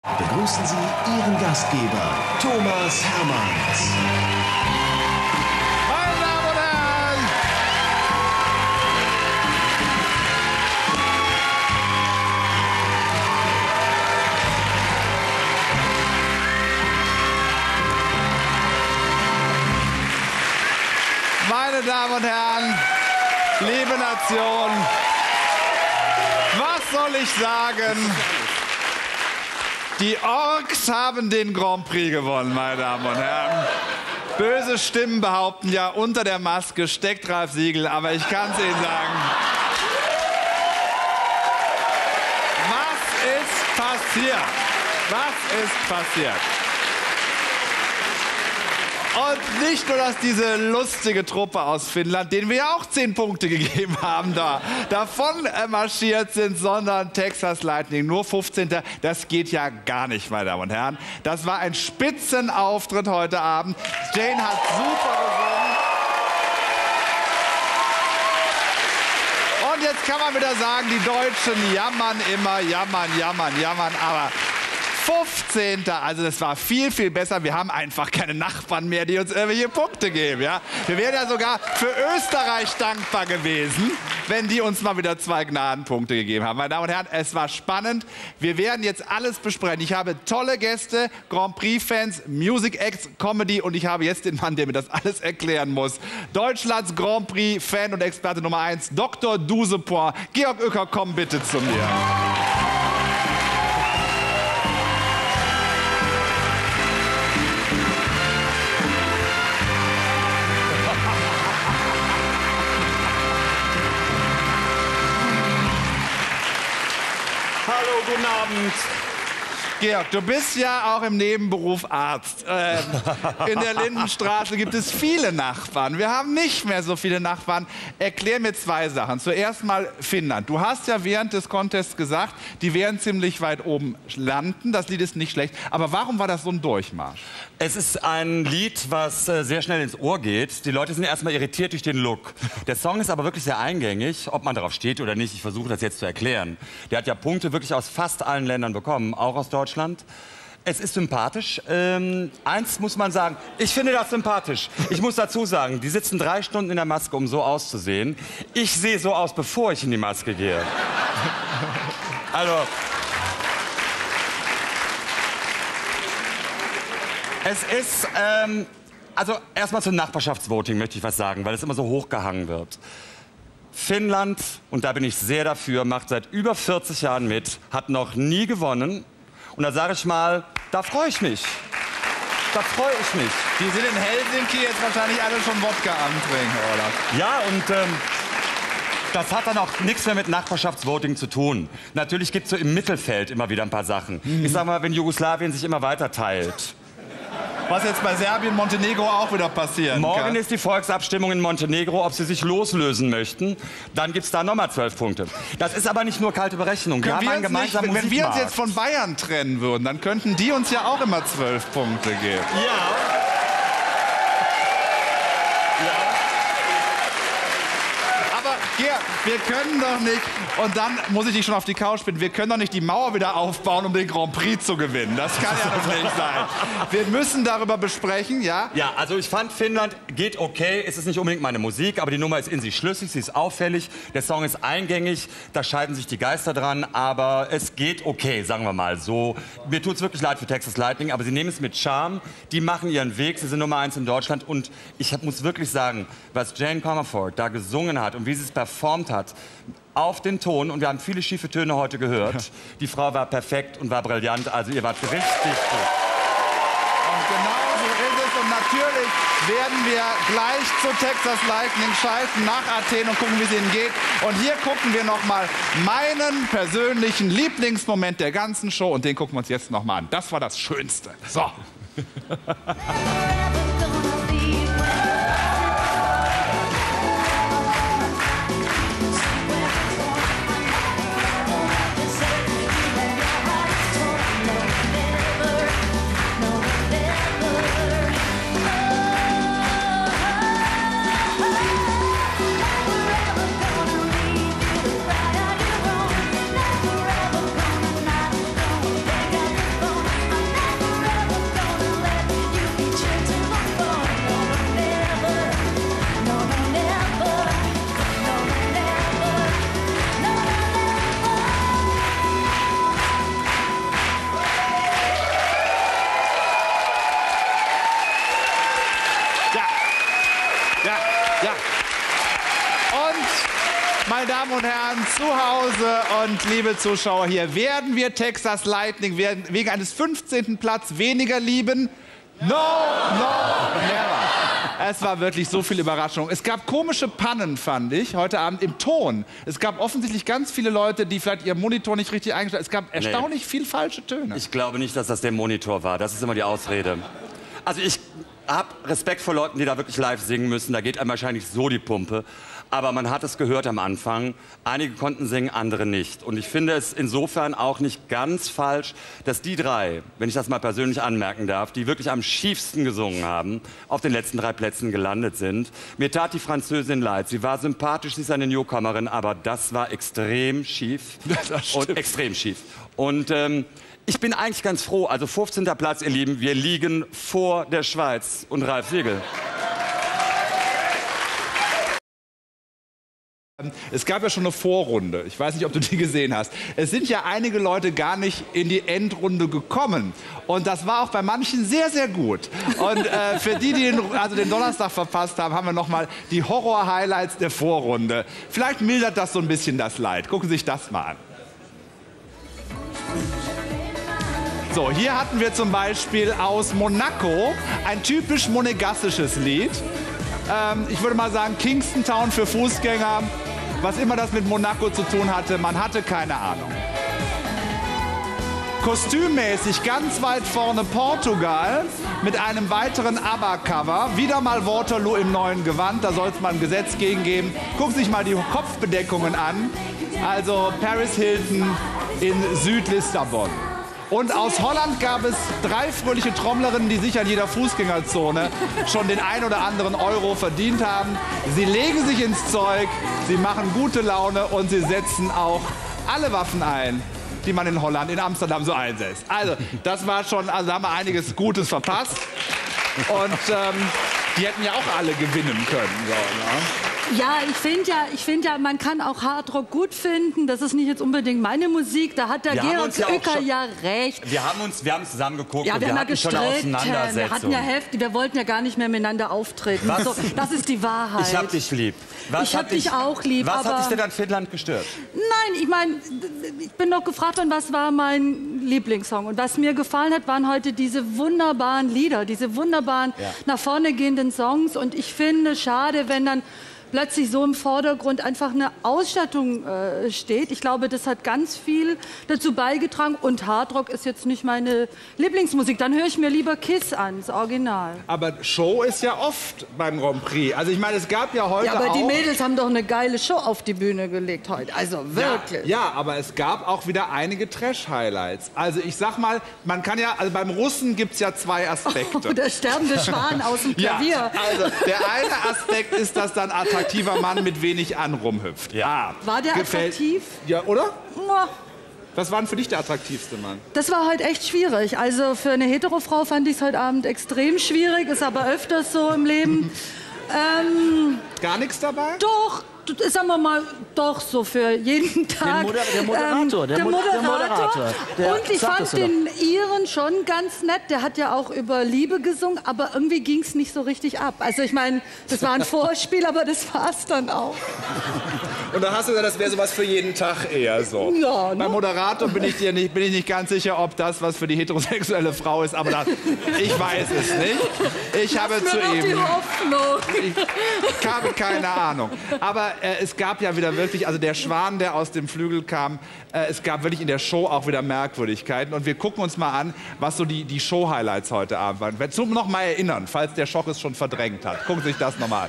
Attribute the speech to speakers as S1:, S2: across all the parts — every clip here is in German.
S1: Begrüßen Sie Ihren Gastgeber, Thomas Hermanns.
S2: Meine Damen und Herren! Meine Damen und Herren, liebe Nation, was soll ich sagen? Die Orks haben den Grand Prix gewonnen, meine Damen und Herren. Böse Stimmen behaupten ja, unter der Maske steckt Ralf Siegel, aber ich kann es Ihnen sagen. Was ist passiert? Was ist passiert? Und nicht nur, dass diese lustige Truppe aus Finnland, denen wir ja auch 10 Punkte gegeben haben, davon marschiert sind, sondern Texas Lightning nur 15. Das geht ja gar nicht, meine Damen und Herren. Das war ein Spitzenauftritt heute Abend. Jane hat super gesungen. Und jetzt kann man wieder sagen, die Deutschen jammern immer, jammern, aber 15. Also das war viel, viel besser. Wir haben einfach keine Nachbarn mehr, die uns irgendwelche Punkte geben. Ja? Wir wären ja sogar für Österreich dankbar gewesen, wenn die uns mal wieder 2 Gnadenpunkte gegeben haben. Meine Damen und Herren, es war spannend. Wir werden jetzt alles besprechen. Ich habe tolle Gäste, Grand Prix-Fans, Music Acts, Comedy und ich habe jetzt den Mann, der mir das alles erklären muss. Deutschlands Grand Prix-Fan und Experte Nummer 1, Dr. Dusepoint. Georg Uecker, komm bitte zu mir.
S3: Hallo, guten Abend.
S2: Georg, du bist ja auch im Nebenberuf Arzt. In der Lindenstraße gibt es viele Nachbarn. Wir haben nicht mehr so viele Nachbarn. Erklär mir 2 Sachen. Zuerst mal Finnland. Du hast ja während des Contests gesagt, die werden ziemlich weit oben landen. Das Lied ist nicht schlecht. Aber warum war das so ein Durchmarsch?
S3: Es ist ein Lied, was sehr schnell ins Ohr geht. Die Leute sind erstmal irritiert durch den Look. Der Song ist aber wirklich sehr eingängig, ob man darauf steht oder nicht. Ich versuche das jetzt zu erklären. Der hat ja Punkte wirklich aus fast allen Ländern bekommen, auch aus Deutschland. Es ist sympathisch. Eins muss man sagen, ich finde das sympathisch. Ich muss dazu sagen, die sitzen 3 Stunden in der Maske, um so auszusehen. Ich sehe so aus, bevor ich in die Maske gehe. Also... Es ist, also erstmal zum Nachbarschaftsvoting möchte ich was sagen, weil es immer so hochgehangen wird. Finnland, und da bin ich sehr dafür, macht seit über 40 Jahren mit, hat noch nie gewonnen. Und da sage ich mal, da freue ich mich. Da freue ich mich.
S2: Die sind in Helsinki jetzt wahrscheinlich alle schon Wodka antrinken, oder?
S3: Ja, und das hat dann auch nichts mehr mit Nachbarschaftsvoting zu tun. Natürlich gibt es so im Mittelfeld immer wieder ein paar Sachen. Ich sag mal, wenn Jugoslawien sich immer weiter teilt.
S2: Was jetzt bei Serbien, Montenegro auch wieder passieren
S3: Morgen
S2: kann.
S3: ist die Volksabstimmung in Montenegro, ob sie sich loslösen möchten. Dann gibt es da nochmal 12 Punkte. Das ist aber nicht nur kalte Berechnung. Wir haben einen gemeinsamen
S2: Wenn wir uns
S3: Musikmarkt.
S2: jetzt von Bayern trennen würden, dann könnten die uns ja auch immer 12 Punkte geben.
S3: Ja.
S2: Aber Georg, wir können doch nicht, und dann muss ich dich schon auf die Couch bitten, wir können doch nicht die Mauer wieder aufbauen, um den Grand Prix zu gewinnen. Das kann ja doch nicht sein. Wir müssen darüber besprechen, ja?
S3: Ja, also ich fand, Finnland geht okay. Es ist nicht unbedingt meine Musik, aber die Nummer ist in sich schlüssig, sie ist auffällig. Der Song ist eingängig, da scheiden sich die Geister dran, aber es geht okay, sagen wir mal so. Mir tut es wirklich leid für Texas Lightning, aber sie nehmen es mit Charme. Die machen ihren Weg, sie sind Nummer 1 in Deutschland und ich muss wirklich sagen, was Jane Comerford da gesungen hat und wie sie es performt hat, auf den Ton, und wir haben viele schiefe Töne heute gehört. Die Frau war perfekt und war brillant, also ihr wart richtig gut.
S2: Und genau so ist es. Und natürlich werden wir gleich zu Texas Lightning schalten nach Athen und gucken, wie es ihnen geht. Und hier gucken wir noch mal meinen persönlichen Lieblingsmoment der ganzen Show. Und den gucken wir uns jetzt noch mal an. Das war das Schönste. So. Damen und Herren, zu Hause und liebe Zuschauer hier, werden wir Texas Lightning wegen eines 15. Platz weniger lieben? No, never. Es war wirklich so viel Überraschung. Es gab komische Pannen, fand ich, heute Abend im Ton. Es gab offensichtlich ganz viele Leute, die vielleicht ihren Monitor nicht richtig eingestellt haben. Es gab erstaunlich viel falsche Töne.
S3: Ich glaube nicht, dass das der Monitor war. Das ist immer die Ausrede. Also ich habe Respekt vor Leuten, die da wirklich live singen müssen. Da geht einem wahrscheinlich so die Pumpe. Aber man hat es gehört am Anfang. Einige konnten singen, andere nicht. Und ich finde es insofern auch nicht ganz falsch, dass die drei, wenn ich das mal persönlich anmerken darf, die wirklich am schiefsten gesungen haben, auf den letzten 3 Plätzen gelandet sind. Mir tat die Französin leid. Sie war sympathisch, sie ist eine Newcomerin, aber das war extrem schief. Und extrem schief. Und ich bin eigentlich ganz froh. Also 15. Platz, ihr Lieben. Wir liegen vor der Schweiz und Ralf Siegel.
S2: Es gab ja schon eine Vorrunde. Ich weiß nicht, ob du die gesehen hast. Es sind ja einige Leute gar nicht in die Endrunde gekommen. Und das war auch bei manchen sehr, sehr gut. Und für die den Donnerstag verpasst haben, haben wir noch mal die Horror-Highlights der Vorrunde. Vielleicht mildert das so ein bisschen das Leid. Gucken Sie sich das mal an. So, hier hatten wir zum Beispiel aus Monaco ein typisch monegassisches Lied. Ich würde mal sagen, Kingston Town für Fußgänger. Was immer das mit Monaco zu tun hatte, man hatte keine Ahnung. Kostümmäßig ganz weit vorne Portugal mit einem weiteren ABBA-Cover. Wieder mal Waterloo im neuen Gewand, da soll es mal ein Gesetz gegen geben. Gucken Sie sich mal die Kopfbedeckungen an. Also Paris Hilton in Süd-Lissabon. Und aus Holland gab es 3 fröhliche Trommlerinnen, die sicher in jeder Fußgängerzone schon den ein oder anderen Euro verdient haben. Sie legen sich ins Zeug, sie machen gute Laune und sie setzen auch alle Waffen ein, die man in Holland, in Amsterdam so einsetzt. Also, das war schon, also da haben wir einiges Gutes verpasst. Und die hätten ja auch alle gewinnen können. So, ne?
S4: Ja, ich finde ja, man kann auch Hardrock gut finden. Das ist nicht jetzt unbedingt meine Musik. Da hat der Georg Uecker ja recht.
S3: Wir haben zusammen geguckt
S4: ja,
S3: und wir hatten schon Auseinandersetzungen.
S4: Wir hatten ja Hefte, wir wollten ja gar nicht mehr miteinander auftreten. So, das ist die Wahrheit.
S3: Ich hab dich lieb.
S4: Ich hab dich auch lieb.
S3: Was hat dich denn an Finnland gestört?
S4: Nein, ich meine, ich bin noch gefragt worden, was war mein Lieblingssong. Und was mir gefallen hat, waren heute diese wunderbaren Lieder, diese wunderbaren nach vorne gehenden Songs. Und ich finde schade, wenn dann plötzlich so im Vordergrund einfach eine Ausstattung steht. Ich glaube, das hat ganz viel dazu beigetragen. Und Hardrock ist jetzt nicht meine Lieblingsmusik. Dann höre ich mir lieber Kiss an, das Original.
S2: Aber Show ist ja oft beim Grand Prix. Also ich meine, es gab ja heute auch...
S4: Ja, aber die Mädels haben doch eine geile Show auf die Bühne gelegt heute. Also wirklich.
S2: Ja, aber es gab auch wieder einige Trash-Highlights. Also ich sag mal, man kann ja... Also beim Russen gibt es ja 2 Aspekte.
S4: Oh, der sterbende Schwan aus dem Klavier.
S2: Ja, also der eine Aspekt ist, dass dann attraktiver Mann mit wenig an rumhüpft. Ja.
S4: War der attraktiv?
S2: Ja, oder?
S4: Ja.
S2: Was war denn für dich der attraktivste Mann?
S4: Das war heute echt schwierig. Also für eine Hetero-Frau fand ich es heute Abend extrem schwierig. Ist aber öfters so im Leben.
S2: Gar nichts dabei?
S4: Doch. Sagen wir mal, doch so für jeden Tag.
S5: Der Moderator. Der Moderator.
S4: Und ich fand den Iren schon ganz nett. Der hat ja auch über Liebe gesungen, aber irgendwie ging es nicht so richtig ab. Also ich meine, das war ein Vorspiel, aber das war es dann auch.
S2: Und dann hast du gesagt, das wäre sowas für jeden Tag eher so.
S4: Ja, ne?
S2: Beim Moderator bin ich nicht ganz sicher, ob das was für die heterosexuelle Frau ist, aber ich weiß es nicht. Ich habe zu ihm...
S4: Die Hoffnung.
S2: Ich habe keine Ahnung. Aber es gab ja wieder wirklich, also der Schwan, der aus dem Flügel kam, es gab wirklich in der Show auch wieder Merkwürdigkeiten. Und wir gucken uns mal an, was so die Show-Highlights heute Abend waren. Ich werde noch mal erinnern, falls der Schock es schon verdrängt hat. Gucken Sie sich das noch mal an.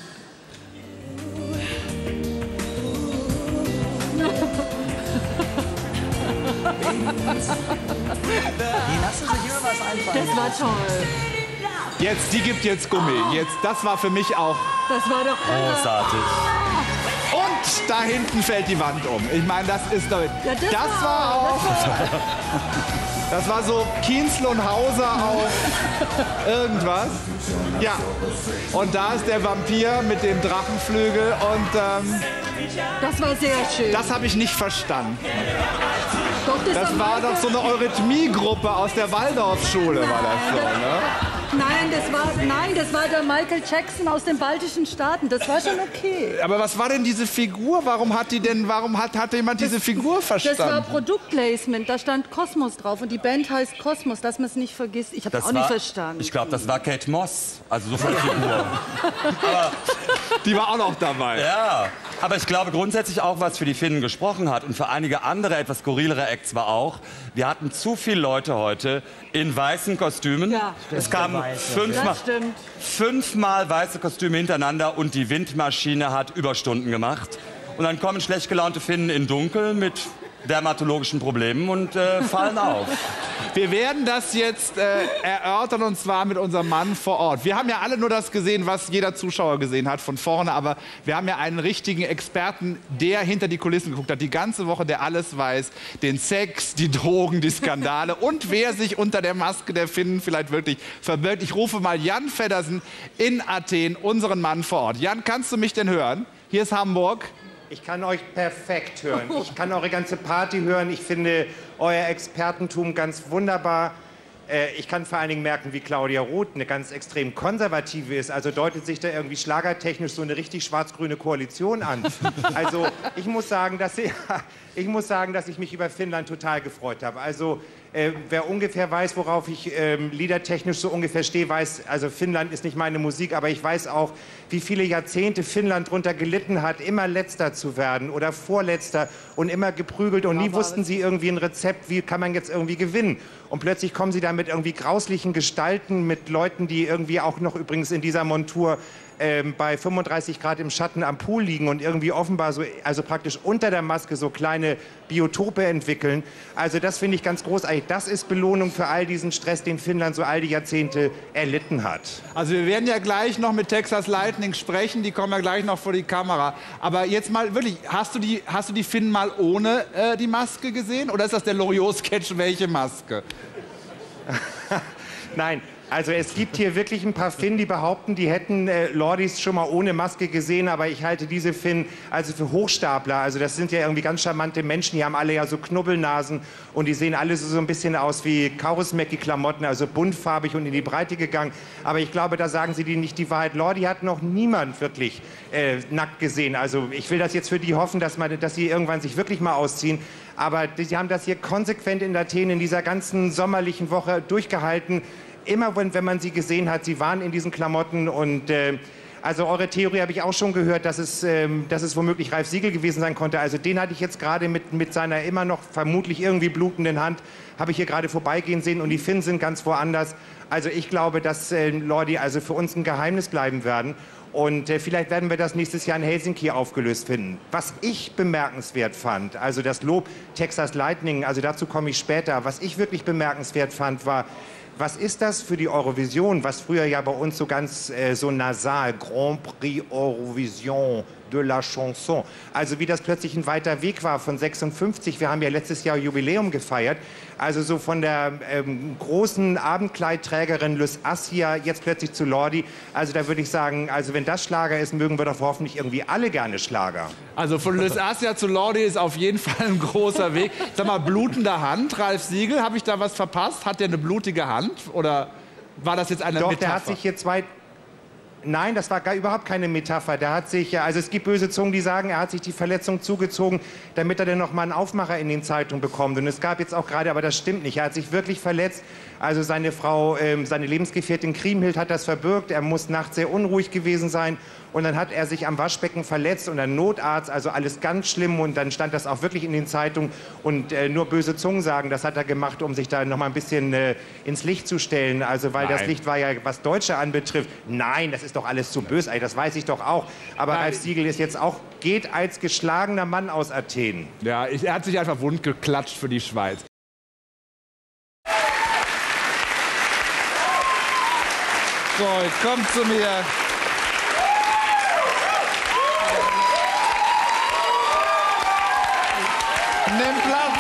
S5: Die lassen sich immer was einfallen.
S4: Das war toll.
S2: Jetzt, die gibt jetzt Gummi. Jetzt, das war für mich auch...
S4: Das war doch
S3: großartig.
S2: Und da hinten fällt die Wand um. Ich meine, das ist doch...
S4: Ja,
S2: das war auch... Das war so Kienzle und Hauser auf irgendwas. Ja. Und da ist der Vampir mit dem Drachenflügel und...
S4: das war sehr schön.
S2: Das habe ich nicht verstanden.
S4: Doch,
S2: Das war doch so eine Eurythmie-Gruppe aus der Waldorfschule, war das so, ne?
S4: Nein, das war der Michael Jackson aus den baltischen Staaten. Das war schon okay.
S2: Aber was war denn diese Figur? Warum hat jemand diese Figur verstanden?
S4: Das war Produktplacement. Da stand Kosmos drauf. Und die Band heißt Kosmos, dass man es nicht vergisst. Ich habe es auch nicht verstanden.
S3: Ich glaube, das war Kate Moss. Also so von der Figur. Aber
S2: die war auch noch dabei.
S3: Ja. Aber ich glaube grundsätzlich auch, was für die Finnen gesprochen hat und für einige andere etwas skurrilere Acts war auch, wir hatten zu viele Leute heute in weißen Kostümen.
S4: Ja.
S3: Es kamen fünfmal weiße Kostüme hintereinander und die Windmaschine hat Überstunden gemacht. Und dann kommen schlecht gelaunte Finnen in Dunkel mit dermatologischen Problemen und fallen auf.
S2: Wir werden das jetzt erörtern, und zwar mit unserem Mann vor Ort. Wir haben ja alle nur das gesehen, was jeder Zuschauer gesehen hat von vorne, aber wir haben ja einen richtigen Experten, der hinter die Kulissen geguckt hat, die ganze Woche, der alles weiß, den Sex, die Drogen, die Skandale und wer sich unter der Maske der Finnen vielleicht wirklich verbirgt. Ich rufe mal Jan Feddersen in Athen, unseren Mann vor Ort. Jan, kannst du mich denn hören? Hier ist Hamburg.
S6: Ich kann euch perfekt hören. Ich kann eure ganze Party hören. Ich finde euer Expertentum ganz wunderbar. Ich kann vor allen Dingen merken, wie Claudia Roth eine ganz extrem konservative ist. Also deutet sich da irgendwie schlagertechnisch so eine richtig schwarz-grüne Koalition an. Also ich muss sagen, dass ich mich über Finnland total gefreut habe. Also wer ungefähr weiß, worauf ich liedertechnisch so ungefähr stehe, weiß, also Finnland ist nicht meine Musik, aber ich weiß auch, wie viele Jahrzehnte Finnland darunter gelitten hat, immer Letzter zu werden oder Vorletzter und immer geprügelt und nie wussten sie irgendwie ein Rezept, wie kann man jetzt irgendwie gewinnen. Und plötzlich kommen sie da mit irgendwie grauslichen Gestalten, mit Leuten, die irgendwie auch noch übrigens in dieser Montur bei 35 Grad im Schatten am Pool liegen und irgendwie offenbar so, also praktisch unter der Maske so kleine Biotope entwickeln. Also das finde ich ganz großartig. Das ist Belohnung für all diesen Stress, den Finnland so all die Jahrzehnte erlitten hat.
S2: Also wir werden ja gleich noch mit Texas Lightning sprechen, die kommen ja gleich noch vor die Kamera. Aber jetzt mal wirklich, hast du die Finnen mal ohne die Maske gesehen? Oder ist das der Loriot-Sketch, welche Maske?
S6: Nein. Also es gibt hier wirklich ein paar Finnen, die behaupten, die hätten Lordis schon mal ohne Maske gesehen, aber ich halte diese Finnen also für Hochstapler. Also das sind ja irgendwie ganz charmante Menschen, die haben alle ja so Knubbelnasen und die sehen alle so ein bisschen aus wie Kaurismäki-Klamotten, also buntfarbig und in die Breite gegangen. Aber ich glaube, da sagen sie nicht die Wahrheit. Lordi hat noch niemand wirklich nackt gesehen. Also ich will das jetzt für die hoffen, dass sie irgendwann sich wirklich mal ausziehen. Aber sie haben das hier konsequent in Athen in dieser ganzen sommerlichen Woche durchgehalten. Immer wenn man sie gesehen hat, sie waren in diesen Klamotten und also eure Theorie habe ich auch schon gehört, dass es womöglich Ralf Siegel gewesen sein konnte. Also den hatte ich jetzt gerade mit seiner immer noch vermutlich irgendwie blutenden Hand, habe ich hier gerade vorbeigehen sehen und die Finnen sind ganz woanders. Also ich glaube, dass Lordi also für uns ein Geheimnis bleiben werden. Und vielleicht werden wir das nächstes Jahr in Helsinki aufgelöst finden. Was ich bemerkenswert fand, also das Lob Texas Lightning, also dazu komme ich später, was ich wirklich bemerkenswert fand, war, was ist das für die Eurovision, was früher ja bei uns so ganz so nasal, Grand Prix Eurovision de la Chanson, also wie das plötzlich ein weiter Weg war von 56, wir haben ja letztes Jahr Jubiläum gefeiert, also so von der großen Abendkleidträgerin Lys Assia jetzt plötzlich zu Lordi, also da würde ich sagen, also wenn das Schlager ist, mögen wir doch hoffentlich irgendwie alle gerne Schlager.
S2: Also von Lys Assia zu Lordi ist auf jeden Fall ein großer Weg. Sag mal, blutende Hand, Ralf Siegel, habe ich da was verpasst? Hat der eine blutige Hand oder war das jetzt eine Metapher?
S6: Doch, der hat sich hier Nein, das war überhaupt keine Metapher. Der hat sich, also es gibt böse Zungen, die sagen, er hat sich die Verletzung zugezogen, damit er dann noch mal einen Aufmacher in den Zeitungen bekommt. Und es gab jetzt auch gerade, aber das stimmt nicht, er hat sich wirklich verletzt. Also seine Frau, seine Lebensgefährtin Kriemhild hat das verbürgt. Er muss nachts sehr unruhig gewesen sein. Und dann hat er sich am Waschbecken verletzt und ein Notarzt, also alles ganz schlimm. Und dann stand das auch wirklich in den Zeitungen. Und nur böse Zungen sagen, das hat er gemacht, um sich da noch mal ein bisschen ins Licht zu stellen. Also weil das Licht war ja, was Deutsche anbetrifft, nein, das ist doch alles zu böse, das weiß ich doch auch. Aber Ralf Siegel ist jetzt auch, geht als geschlagener Mann aus Athen.
S2: Ja, er hat sich einfach wund geklatscht für die Schweiz. So, jetzt kommt zu mir. Nimm Platz.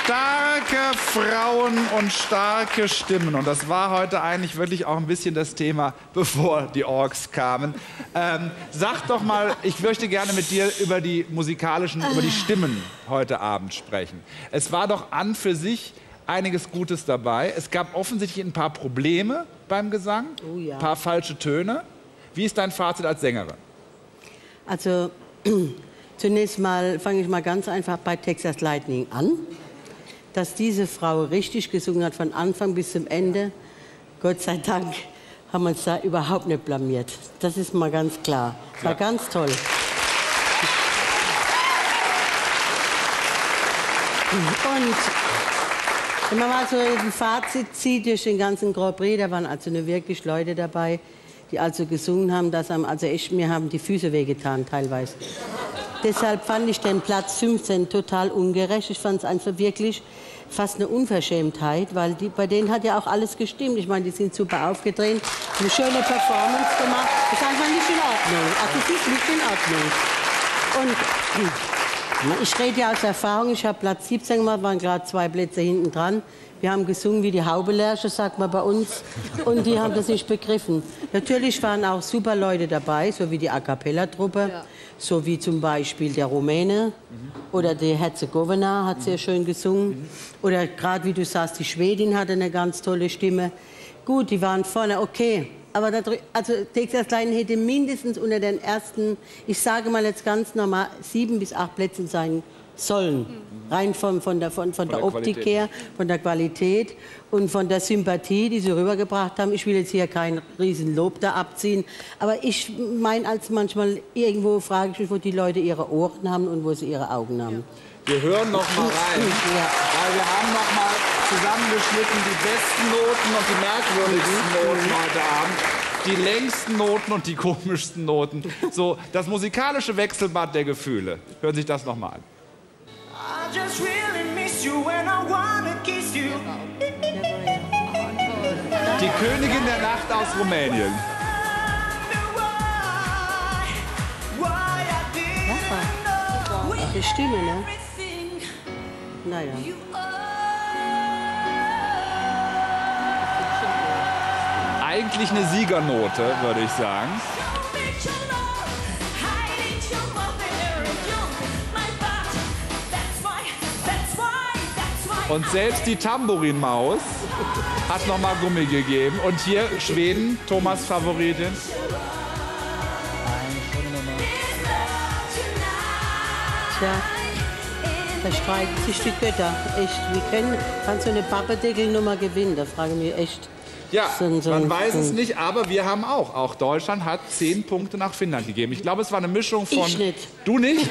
S2: Starke Frauen und starke Stimmen. Und das war heute eigentlich wirklich auch ein bisschen das Thema, bevor die Orks kamen. Sag doch mal, ich möchte gerne mit dir über die über die Stimmen heute Abend sprechen. Es war doch an für sich einiges Gutes dabei. Es gab offensichtlich ein paar Probleme beim Gesang, ein paar falsche Töne. Wie ist dein Fazit als Sängerin?
S7: Also zunächst mal fange ich mal ganz einfach bei Texas Lightning an. Dass diese Frau richtig gesungen hat von Anfang bis zum Ende, Gott sei Dank haben wir uns da überhaupt nicht blamiert. Das ist mal ganz klar. War ganz toll. Und wenn man mal so ein Fazit zieht durch den ganzen Grand Prix, da waren also nur wirklich Leute dabei, die also gesungen haben, dass einem also echt, mir haben die Füße wehgetan teilweise. Deshalb fand ich den Platz 15 total ungerecht. Ich fand es einfach wirklich fast eine Unverschämtheit, weil bei denen hat ja auch alles gestimmt. Ich meine, die sind super aufgedreht, eine schöne Performance gemacht. Das ist einfach nicht in Ordnung. Also es ist nicht in Ordnung. Und ich rede ja aus Erfahrung. Ich habe Platz 17 gemacht, waren gerade 2 Plätze hinten dran. Wir haben gesungen wie die Haubelärsche, sagt man bei uns. Und die haben das nicht begriffen. Natürlich waren auch super Leute dabei, so wie die A-Cappella-Truppe. Ja. So wie zum Beispiel der Rumäne oder die Herzegowina hat sehr schön gesungen. Oder gerade wie du sagst, die Schwedin hatte eine ganz tolle Stimme. Gut, die waren vorne, okay. Aber also Texas Lightning hätte mindestens unter den ersten, ich sage mal jetzt ganz normal, 7 bis 8 Plätzen sein sollen. Rein von der Optik Qualität her, von der Qualität und von der Sympathie, die sie rübergebracht haben. Ich will jetzt hier kein Riesenlob da abziehen, aber ich meine, als manchmal irgendwo frage ich mich, wo die Leute ihre Ohren haben und wo sie ihre Augen haben.
S2: Wir hören noch mal rein, weil wir haben noch mal zusammengeschnitten die besten Noten und die merkwürdigsten Noten heute Abend. Die längsten Noten und die komischsten Noten. So, das musikalische Wechselbad der Gefühle. Hören Sie sich das noch mal an. Die Königin der Nacht aus Rumänien.
S7: Die Stimme, ne? Naja.
S2: Eigentlich eine Siegernote, würde ich sagen. Und selbst die Tambourinmaus hat noch mal Gummi gegeben. Und hier Schweden, Thomas' Favoritin.
S7: Tja, da streiten sich die Götter. Echt, kannst du eine Pappedeckelnummer gewinnen? Da frage ich mich echt.
S2: Ja, man weiß es nicht, aber wir haben auch Deutschland hat 10 Punkte nach Finnland gegeben. Ich glaube, es war eine Mischung von...
S7: Ich nicht.
S2: Du nicht?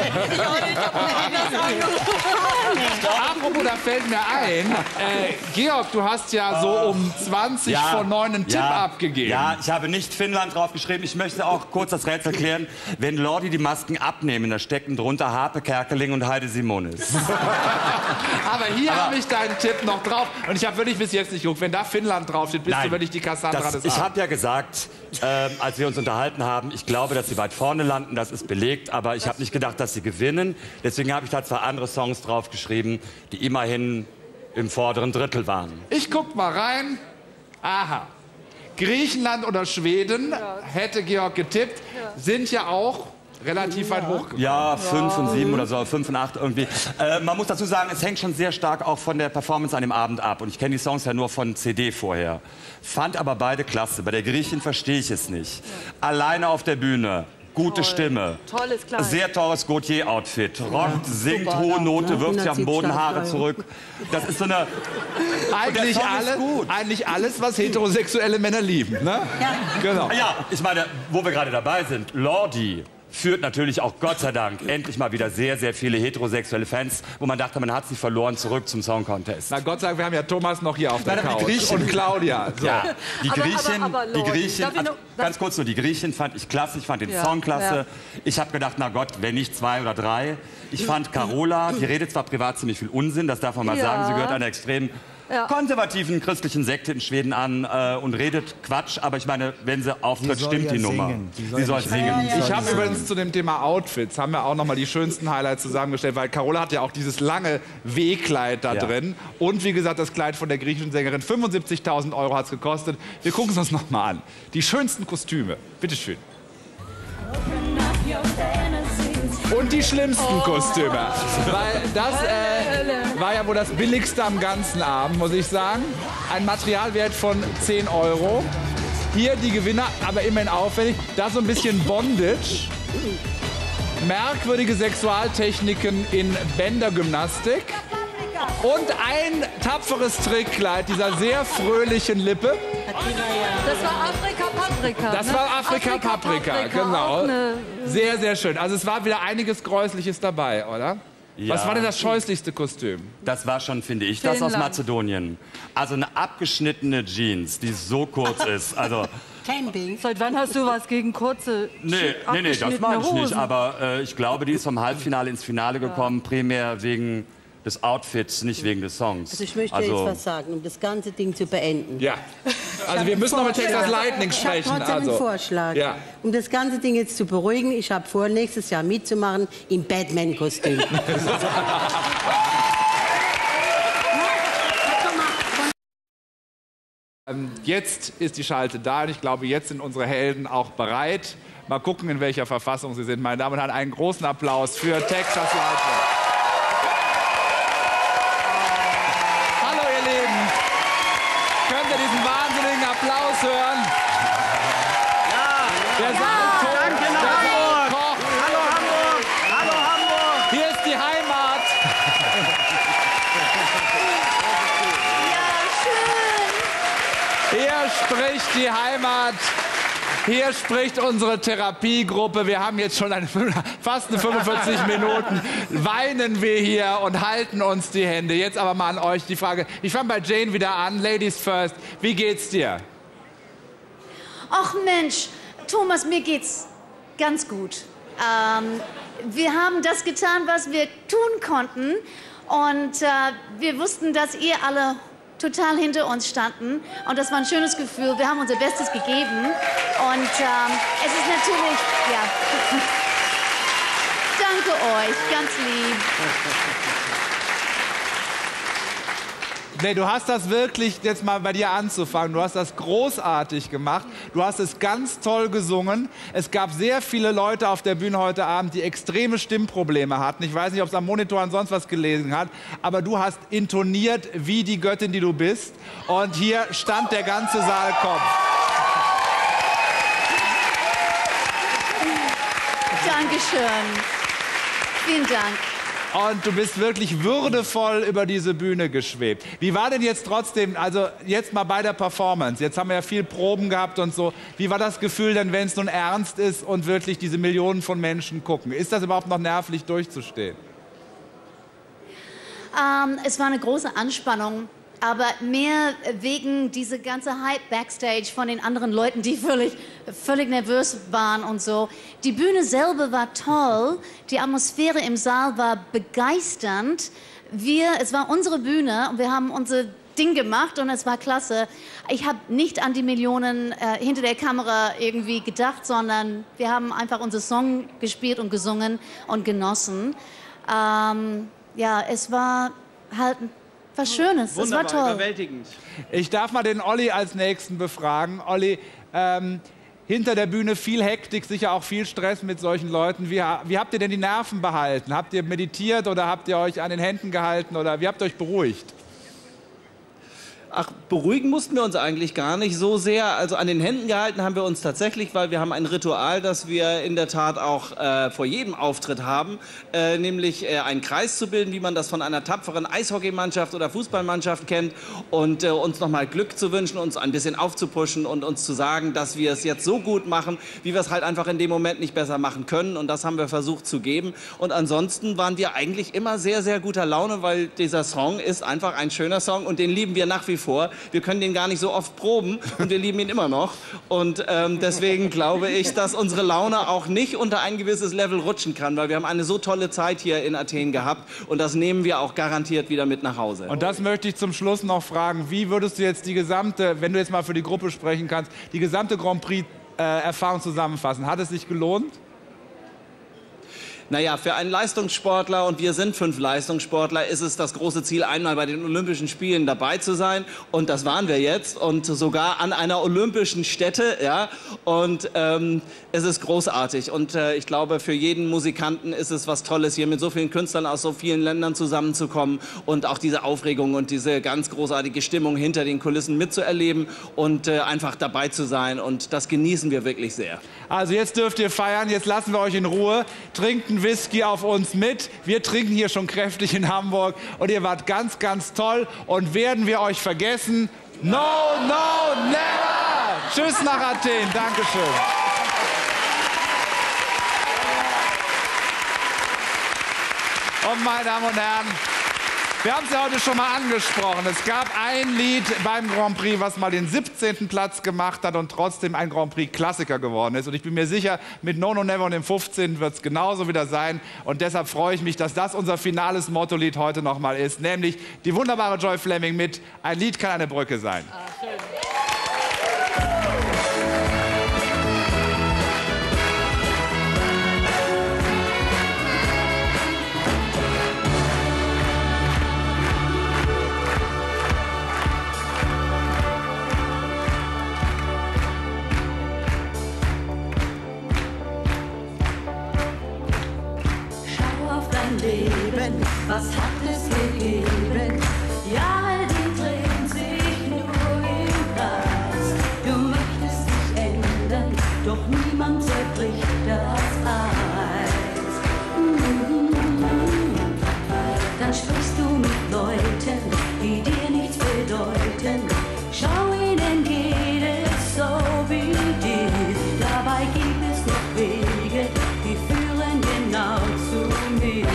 S2: Apropos, da fällt mir ein, Georg, du hast ja so um 20 vor 9 einen Tipp abgegeben.
S3: Ja, ich habe nicht Finnland draufgeschrieben. Ich möchte auch kurz das Rätsel klären. Wenn Lordi die Masken abnehmen, da stecken drunter Harpe Kerkeling und Heide Simonis.
S2: Aber hier habe ich deinen Tipp noch drauf. Und ich habe wirklich bis jetzt nicht geguckt, wenn da Finnland draufsteht, bist du wirklich die Cassandra des Abends.
S3: Ich habe ja gesagt, als wir uns unterhalten haben, ich glaube, dass sie weit vorne landen, das ist belegt, aber ich habe nicht gedacht, dass sie gewinnen. Deswegen habe ich da 2 andere Songs draufgeschrieben, die immerhin im vorderen Drittel waren.
S2: Ich guck mal rein. Aha. Griechenland oder Schweden, hätte Georg getippt, sind ja auch relativ weit hochgekommen.
S3: Ja, 5 und 7 oder so, 5 und 8 irgendwie. Man muss dazu sagen, es hängt schon sehr stark auch von der Performance an dem Abend ab. Und ich kenne die Songs ja nur von CD vorher. Fand aber beide klasse. Bei der Griechin verstehe ich es nicht. Alleine auf der Bühne. Gute Stimme.
S4: Tolles Kleid.
S3: Sehr teures Gautier-Outfit. Rockt, singt, hohe Note, wirft sich auf den Boden, Haare zurück. Das ist so eine...
S2: Eigentlich alles, was heterosexuelle Männer lieben. Ne?
S7: Ja.
S2: Genau.
S3: Ja, ich meine, wo wir gerade dabei sind, Lordi führt natürlich auch Gott sei Dank endlich mal wieder sehr, sehr viele heterosexuelle Fans, wo man dachte, man hat sie verloren, zurück zum Song Contest.
S2: Na Gott sei Dank, wir haben ja Thomas noch hier auf der Couch.
S3: Die Griechin.
S2: Und Claudia. So.
S3: Ja, die Griechin,
S4: aber
S3: ganz kurz nur, die Griechin fand ich klasse, ich fand den Song klasse. Ja. Ich habe gedacht, na Gott, wenn nicht 2 oder 3. Ich fand Carola, die redet zwar privat ziemlich viel Unsinn, das darf man mal sagen, sie gehört einer extrem konservativen christlichen Sekte in Schweden an und redet Quatsch. Aber ich meine, wenn sie auftritt, stimmt die Nummer. Sie soll singen.
S2: Ich habe übrigens zu dem Thema Outfits, haben wir auch noch mal die schönsten Highlights zusammengestellt, weil Carola hat ja auch dieses lange W-Kleid da drin. Und wie gesagt, das Kleid von der griechischen Sängerin, 75.000 € hat es gekostet. Wir gucken es uns noch mal an. Die schönsten Kostüme. Bitteschön. Und die schlimmsten Kostüme. Weil das war ja wohl das billigste am ganzen Abend, muss ich sagen. Ein Materialwert von 10 €. Hier die Gewinner, aber immerhin auffällig. Da so ein bisschen Bondage. Merkwürdige Sexualtechniken in Bändergymnastik. Und ein tapferes Trickkleid dieser sehr fröhlichen Lippe.
S4: Das war Afrika-Paprika.
S2: Das war Afrika-Paprika, genau. Sehr, sehr schön. Also es war wieder einiges Gräusliches dabei, oder? Ja. Was war denn das scheußlichste Kostüm?
S3: Das war schon, finde ich, das aus Mazedonien. Also eine abgeschnittene Jeans, die so kurz ist. Also
S7: Camping.
S4: Seit wann hast du was gegen kurze,
S3: nee, das meine ich
S4: Hosen?
S3: nicht. Aber ich glaube, die ist vom Halbfinale ins Finale gekommen, primär wegen des Outfits, nicht wegen des Songs.
S7: Also ich möchte jetzt was sagen, um das ganze Ding zu beenden.
S2: Ja. Also wir müssen noch mit Texas Lightning sprechen.
S7: Ich habe trotzdem einen Vorschlag.
S2: Ja.
S7: Um das ganze Ding jetzt zu beruhigen, ich habe vor, nächstes Jahr mitzumachen im Batman-Kostüm.
S2: Jetzt ist die Schalte da und ich glaube, jetzt sind unsere Helden auch bereit. Mal gucken, in welcher Verfassung sie sind. Meine Damen und Herren, einen großen Applaus für Texas Lightning. Hallo ihr Lieben. Könnt ihr diesen wahnsinnigen Applaus hören? Ja. Der Saal tobt.
S5: Danke nach
S2: Der Saal
S5: Hamburg.
S2: kocht.
S5: Hallo Hamburg. Hallo Hamburg.
S2: Hier ist die Heimat. Hier spricht die Heimat. Hier spricht unsere Therapiegruppe. Wir haben jetzt schon fast 45 Minuten. Weinen wir hier und halten uns die Hände. Jetzt aber mal an euch die Frage. Ich fange bei Jane wieder an. Ladies first. Wie geht's dir?
S8: Ach Mensch, Thomas, mir geht's ganz gut. Wir haben das getan, was wir tun konnten. Und wir wussten, dass ihr alle total hinter uns standen. Und das war ein schönes Gefühl. Wir haben unser Bestes gegeben. Und es ist natürlich, ja, danke euch, ganz lieb.
S2: Nee, du hast das wirklich, jetzt mal bei dir anzufangen, du hast das großartig gemacht. Du hast es ganz toll gesungen. Es gab sehr viele Leute auf der Bühne heute Abend, die extreme Stimmprobleme hatten. Ich weiß nicht, ob es am Monitor an sonst was gelesen hat, aber du hast intoniert wie die Göttin, die du bist. Und hier stand der ganze Saal Kopf.
S8: Dankeschön. Vielen Dank.
S2: Und du bist wirklich würdevoll über diese Bühne geschwebt. Wie war denn jetzt trotzdem, also jetzt mal bei der Performance, jetzt haben wir ja viel Proben gehabt und so, wie war das Gefühl denn, wenn es nun ernst ist und wirklich diese Millionen von Menschen gucken? Ist das überhaupt noch nervlich durchzustehen?
S8: Es war eine große Anspannung, aber mehr wegen dieser ganze Hype Backstage von den anderen Leuten, die völlig nervös waren und so. Die Bühne selber war toll, die Atmosphäre im Saal war begeisternd. Es war unsere Bühne und wir haben unser Ding gemacht und es war klasse. Ich habe nicht an die Millionen hinter der Kamera irgendwie gedacht, sondern wir haben einfach unseren Song gespielt und gesungen und genossen. Ja, es war halt was Schönes, es war toll.
S5: Überwältigend.
S2: Ich darf mal den Olli als Nächsten befragen. Olli, hinter der Bühne viel Hektik, sicher auch viel Stress mit solchen Leuten. Wie habt ihr denn die Nerven behalten? Habt ihr meditiert oder habt ihr euch an den Händen gehalten oder wie habt ihr euch beruhigt?
S5: Ach, beruhigen mussten wir uns eigentlich gar nicht so sehr. Also an den Händen gehalten haben wir uns tatsächlich, weil wir haben ein Ritual, das wir in der Tat auch vor jedem Auftritt haben, nämlich einen Kreis zu bilden, wie man das von einer tapferen Eishockeymannschaft oder Fußballmannschaft kennt und uns nochmal Glück zu wünschen, uns ein bisschen aufzupushen und uns zu sagen, dass wir es jetzt so gut machen, wie wir es halt einfach in dem Moment nicht besser machen können und das haben wir versucht zu geben und ansonsten waren wir eigentlich immer sehr, sehr guter Laune, weil dieser Song ist einfach ein schöner Song und den lieben wir nach wie vor. vor. Wir können den gar nicht so oft proben und wir lieben ihn immer noch. Und deswegen glaube ich, dass unsere Laune auch nicht unter ein gewisses Level rutschen kann, weil wir haben eine so tolle Zeit hier in Athen gehabt und das nehmen wir auch garantiert wieder mit nach Hause.
S2: Und das möchte ich zum Schluss noch fragen. Wie würdest du jetzt die gesamte, wenn du jetzt mal für die Gruppe sprechen kannst, die gesamte Grand Prix-Erfahrung zusammenfassen? Hat es sich gelohnt?
S5: Naja, für einen Leistungssportler, und wir sind 5 Leistungssportler, ist es das große Ziel, einmal bei den Olympischen Spielen dabei zu sein. Und das waren wir jetzt. Und sogar an einer olympischen Stätte. Ja? Und es ist großartig. Und ich glaube, für jeden Musikanten ist es was Tolles, hier mit so vielen Künstlern aus so vielen Ländern zusammenzukommen. Und auch diese Aufregung und diese ganz großartige Stimmung hinter den Kulissen mitzuerleben. Und einfach dabei zu sein. Und das genießen wir wirklich sehr.
S2: Also jetzt dürft ihr feiern. Jetzt lassen wir euch in Ruhe. Trinkt Whisky auf uns mit. Wir trinken hier schon kräftig in Hamburg und ihr wart ganz, ganz toll. Und werden wir euch vergessen? No, no, never! Tschüss nach Athen. Dankeschön. Und meine Damen und Herren, wir haben es ja heute schon mal angesprochen. Es gab ein Lied beim Grand Prix, was mal den 17. Platz gemacht hat und trotzdem ein Grand Prix-Klassiker geworden ist. Und ich bin mir sicher, mit No No Never und dem 15. wird es genauso wieder sein. Und deshalb freue ich mich, dass das unser finales Motto-Lied heute noch mal ist. Nämlich die wunderbare Joy Fleming mit Ein Lied kann eine Brücke sein.
S4: Schön.
S9: Leben, was hat es gegeben? Ja, die drehen sich nur im Kreis. Du möchtest dich ändern, doch niemand zerbricht das Eis. Dann sprichst du mit Leuten, die dir nichts bedeuten. Schau ihnen geht es so wie dir. Dabei gibt es noch Wege, die führen genau zu mir.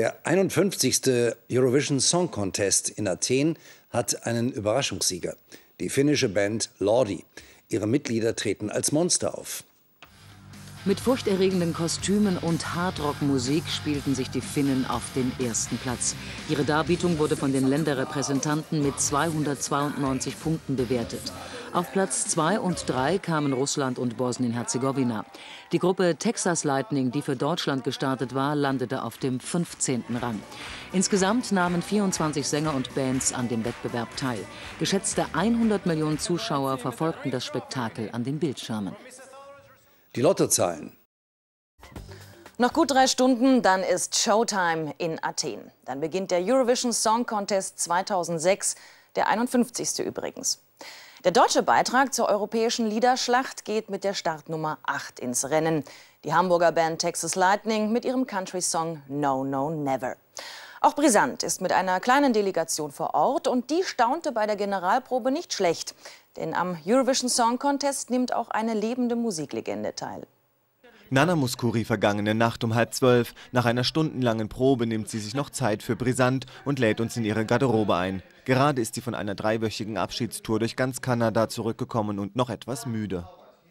S10: Der 51. Eurovision Song Contest in Athen hat einen Überraschungssieger. Die finnische Band Lordi. Ihre Mitglieder treten als Monster auf.
S11: Mit furchterregenden Kostümen und Hardrock-Musik spielten sich die Finnen auf den ersten Platz. Ihre Darbietung wurde von den Länderrepräsentanten mit 292 Punkten bewertet. Auf Platz 2 und 3 kamen Russland und Bosnien-Herzegowina. Die Gruppe Texas Lightning, die für Deutschland gestartet war, landete auf dem 15. Rang. Insgesamt nahmen 24 Sänger und Bands an dem Wettbewerb teil. Geschätzte 100 Millionen Zuschauer verfolgten das Spektakel an den Bildschirmen.
S10: Die Lottozahlen.
S11: Noch gut 3 Stunden, dann ist Showtime in Athen. Dann beginnt der Eurovision Song Contest 2006, der 51. übrigens. Der deutsche Beitrag zur europäischen Liederschlacht geht mit der Startnummer 8 ins Rennen. Die Hamburger Band Texas Lightning mit ihrem Country-Song No, No, Never. Auch Brisant ist mit einer kleinen Delegation vor Ort und die staunte bei der Generalprobe nicht schlecht. Denn am Eurovision Song Contest nimmt auch eine lebende Musiklegende teil.
S12: Nana Mouskouri vergangene Nacht um 11:30. Nach einer stundenlangen Probe nimmt sie sich noch Zeit für Brisant und lädt uns in ihre Garderobe ein. Gerade ist sie von einer 3-wöchigen Abschiedstour durch ganz Kanada zurückgekommen und noch etwas müde.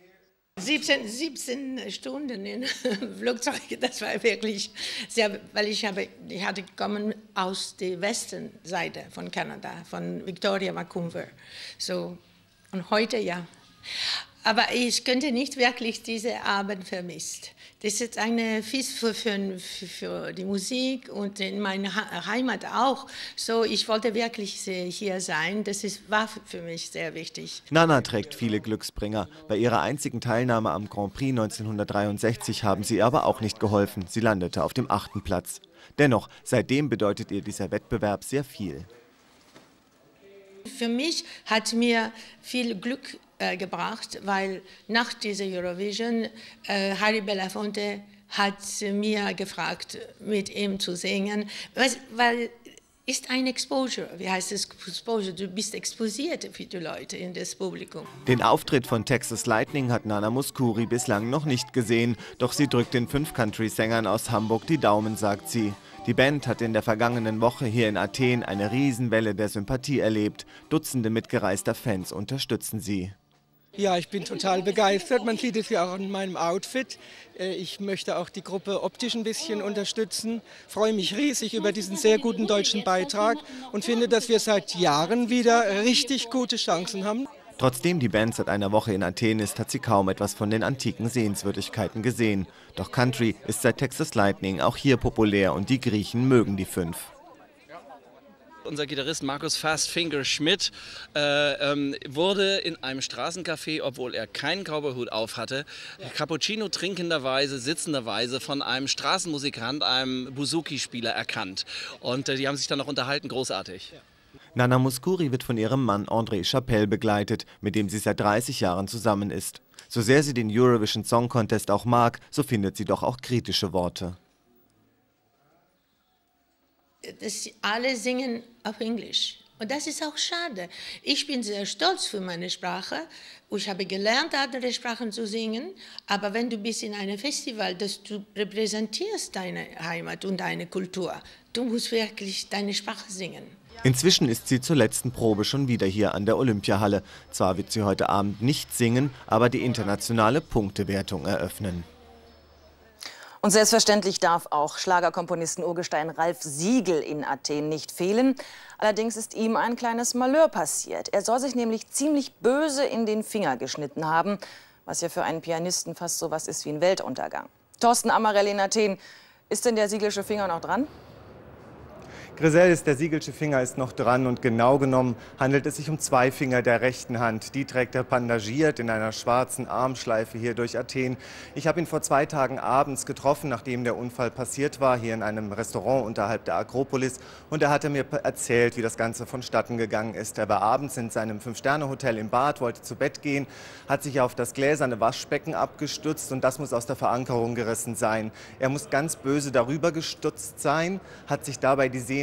S13: 17 Stunden im Flugzeug, das war wirklich sehr, weil ich hatte gekommen aus der Westenseite von Kanada, von Victoria, Vancouver. So, und heute ja. Aber ich könnte nicht wirklich diesen Abend vermisst. Das ist eine Fest für die Musik und in meiner Heimat auch. So, ich wollte wirklich hier sein. Das war für mich sehr wichtig.
S12: Nana trägt viele Glücksbringer. Bei ihrer einzigen Teilnahme am Grand Prix 1963 haben sie ihr aber auch nicht geholfen. Sie landete auf dem 8. Platz. Dennoch, seitdem bedeutet ihr dieser Wettbewerb sehr viel.
S13: Für mich hat mir viel Glück gebracht, weil nach dieser Eurovision Harry Belafonte hat mir gefragt, mit ihm zu singen, weil ist ein Exposure, wie heißt es Exposure, du bist exposiert für die Leute in das Publikum.
S12: Den Auftritt von Texas Lightning hat Nana Mouskouri bislang noch nicht gesehen, doch sie drückt den 5 Country-Sängern aus Hamburg die Daumen, sagt sie. Die Band hat in der vergangenen Woche hier in Athen eine Riesenwelle der Sympathie erlebt. Dutzende mitgereister Fans unterstützen sie.
S14: Ja, ich bin total begeistert. Man sieht es ja auch in meinem Outfit. Ich möchte auch die Gruppe optisch ein bisschen unterstützen. Freue mich riesig über diesen sehr guten deutschen Beitrag und finde, dass wir seit Jahren wieder richtig gute Chancen haben.
S12: Trotzdem die Band seit einer Woche in Athen ist, hat sie kaum etwas von den antiken Sehenswürdigkeiten gesehen. Doch Country ist seit Texas Lightning auch hier populär und die Griechen mögen die 5.
S5: Unser Gitarrist Markus Fastfinger Schmidt wurde in einem Straßencafé, obwohl er keinen Cowboyhut auf hatte, Cappuccino trinkenderweise, sitzenderweise von einem Straßenmusikant, einem Bouzouki-Spieler erkannt. Und die haben sich dann noch unterhalten, großartig.
S12: Nana Mouskouri wird von ihrem Mann André Chapelle begleitet, mit dem sie seit 30 Jahren zusammen ist. So sehr sie den Eurovision Song Contest auch mag, so findet sie doch auch kritische Worte.
S13: Alle singen auf Englisch. Und das ist auch schade. Ich bin sehr stolz für meine Sprache. Ich habe gelernt, andere Sprachen zu singen. Aber wenn du bist in einem Festival, dass du repräsentierst deine Heimat und deine Kultur, du musst wirklich deine Sprache singen.
S12: Inzwischen ist sie zur letzten Probe schon wieder hier an der Olympiahalle. Zwar wird sie heute Abend nicht singen, aber die internationale Punktewertung eröffnen.
S11: Und selbstverständlich darf auch Schlagerkomponisten-Urgestein Ralf Siegel in Athen nicht fehlen. Allerdings ist ihm ein kleines Malheur passiert. Er soll sich nämlich ziemlich böse in den Finger geschnitten haben, was ja für einen Pianisten fast so was ist wie ein Weltuntergang. Thorsten Amarell in Athen, ist denn der Siegelsche Finger noch dran?
S15: Griselis, der Siegelsche Finger ist noch dran und genau genommen handelt es sich um 2 Finger der rechten Hand. Die trägt er bandagiert in einer schwarzen Armschleife hier durch Athen. Ich habe ihn vor 2 Tagen abends getroffen, nachdem der Unfall passiert war, hier in einem Restaurant unterhalb der Akropolis. Und er hatte mir erzählt, wie das Ganze vonstatten gegangen ist. Er war abends in seinem 5-Sterne-Hotel im Bad, wollte zu Bett gehen, hat sich auf das gläserne Waschbecken abgestützt und das muss aus der Verankerung gerissen sein. Er muss ganz böse darüber gestürzt sein, hat sich dabei die Sehnen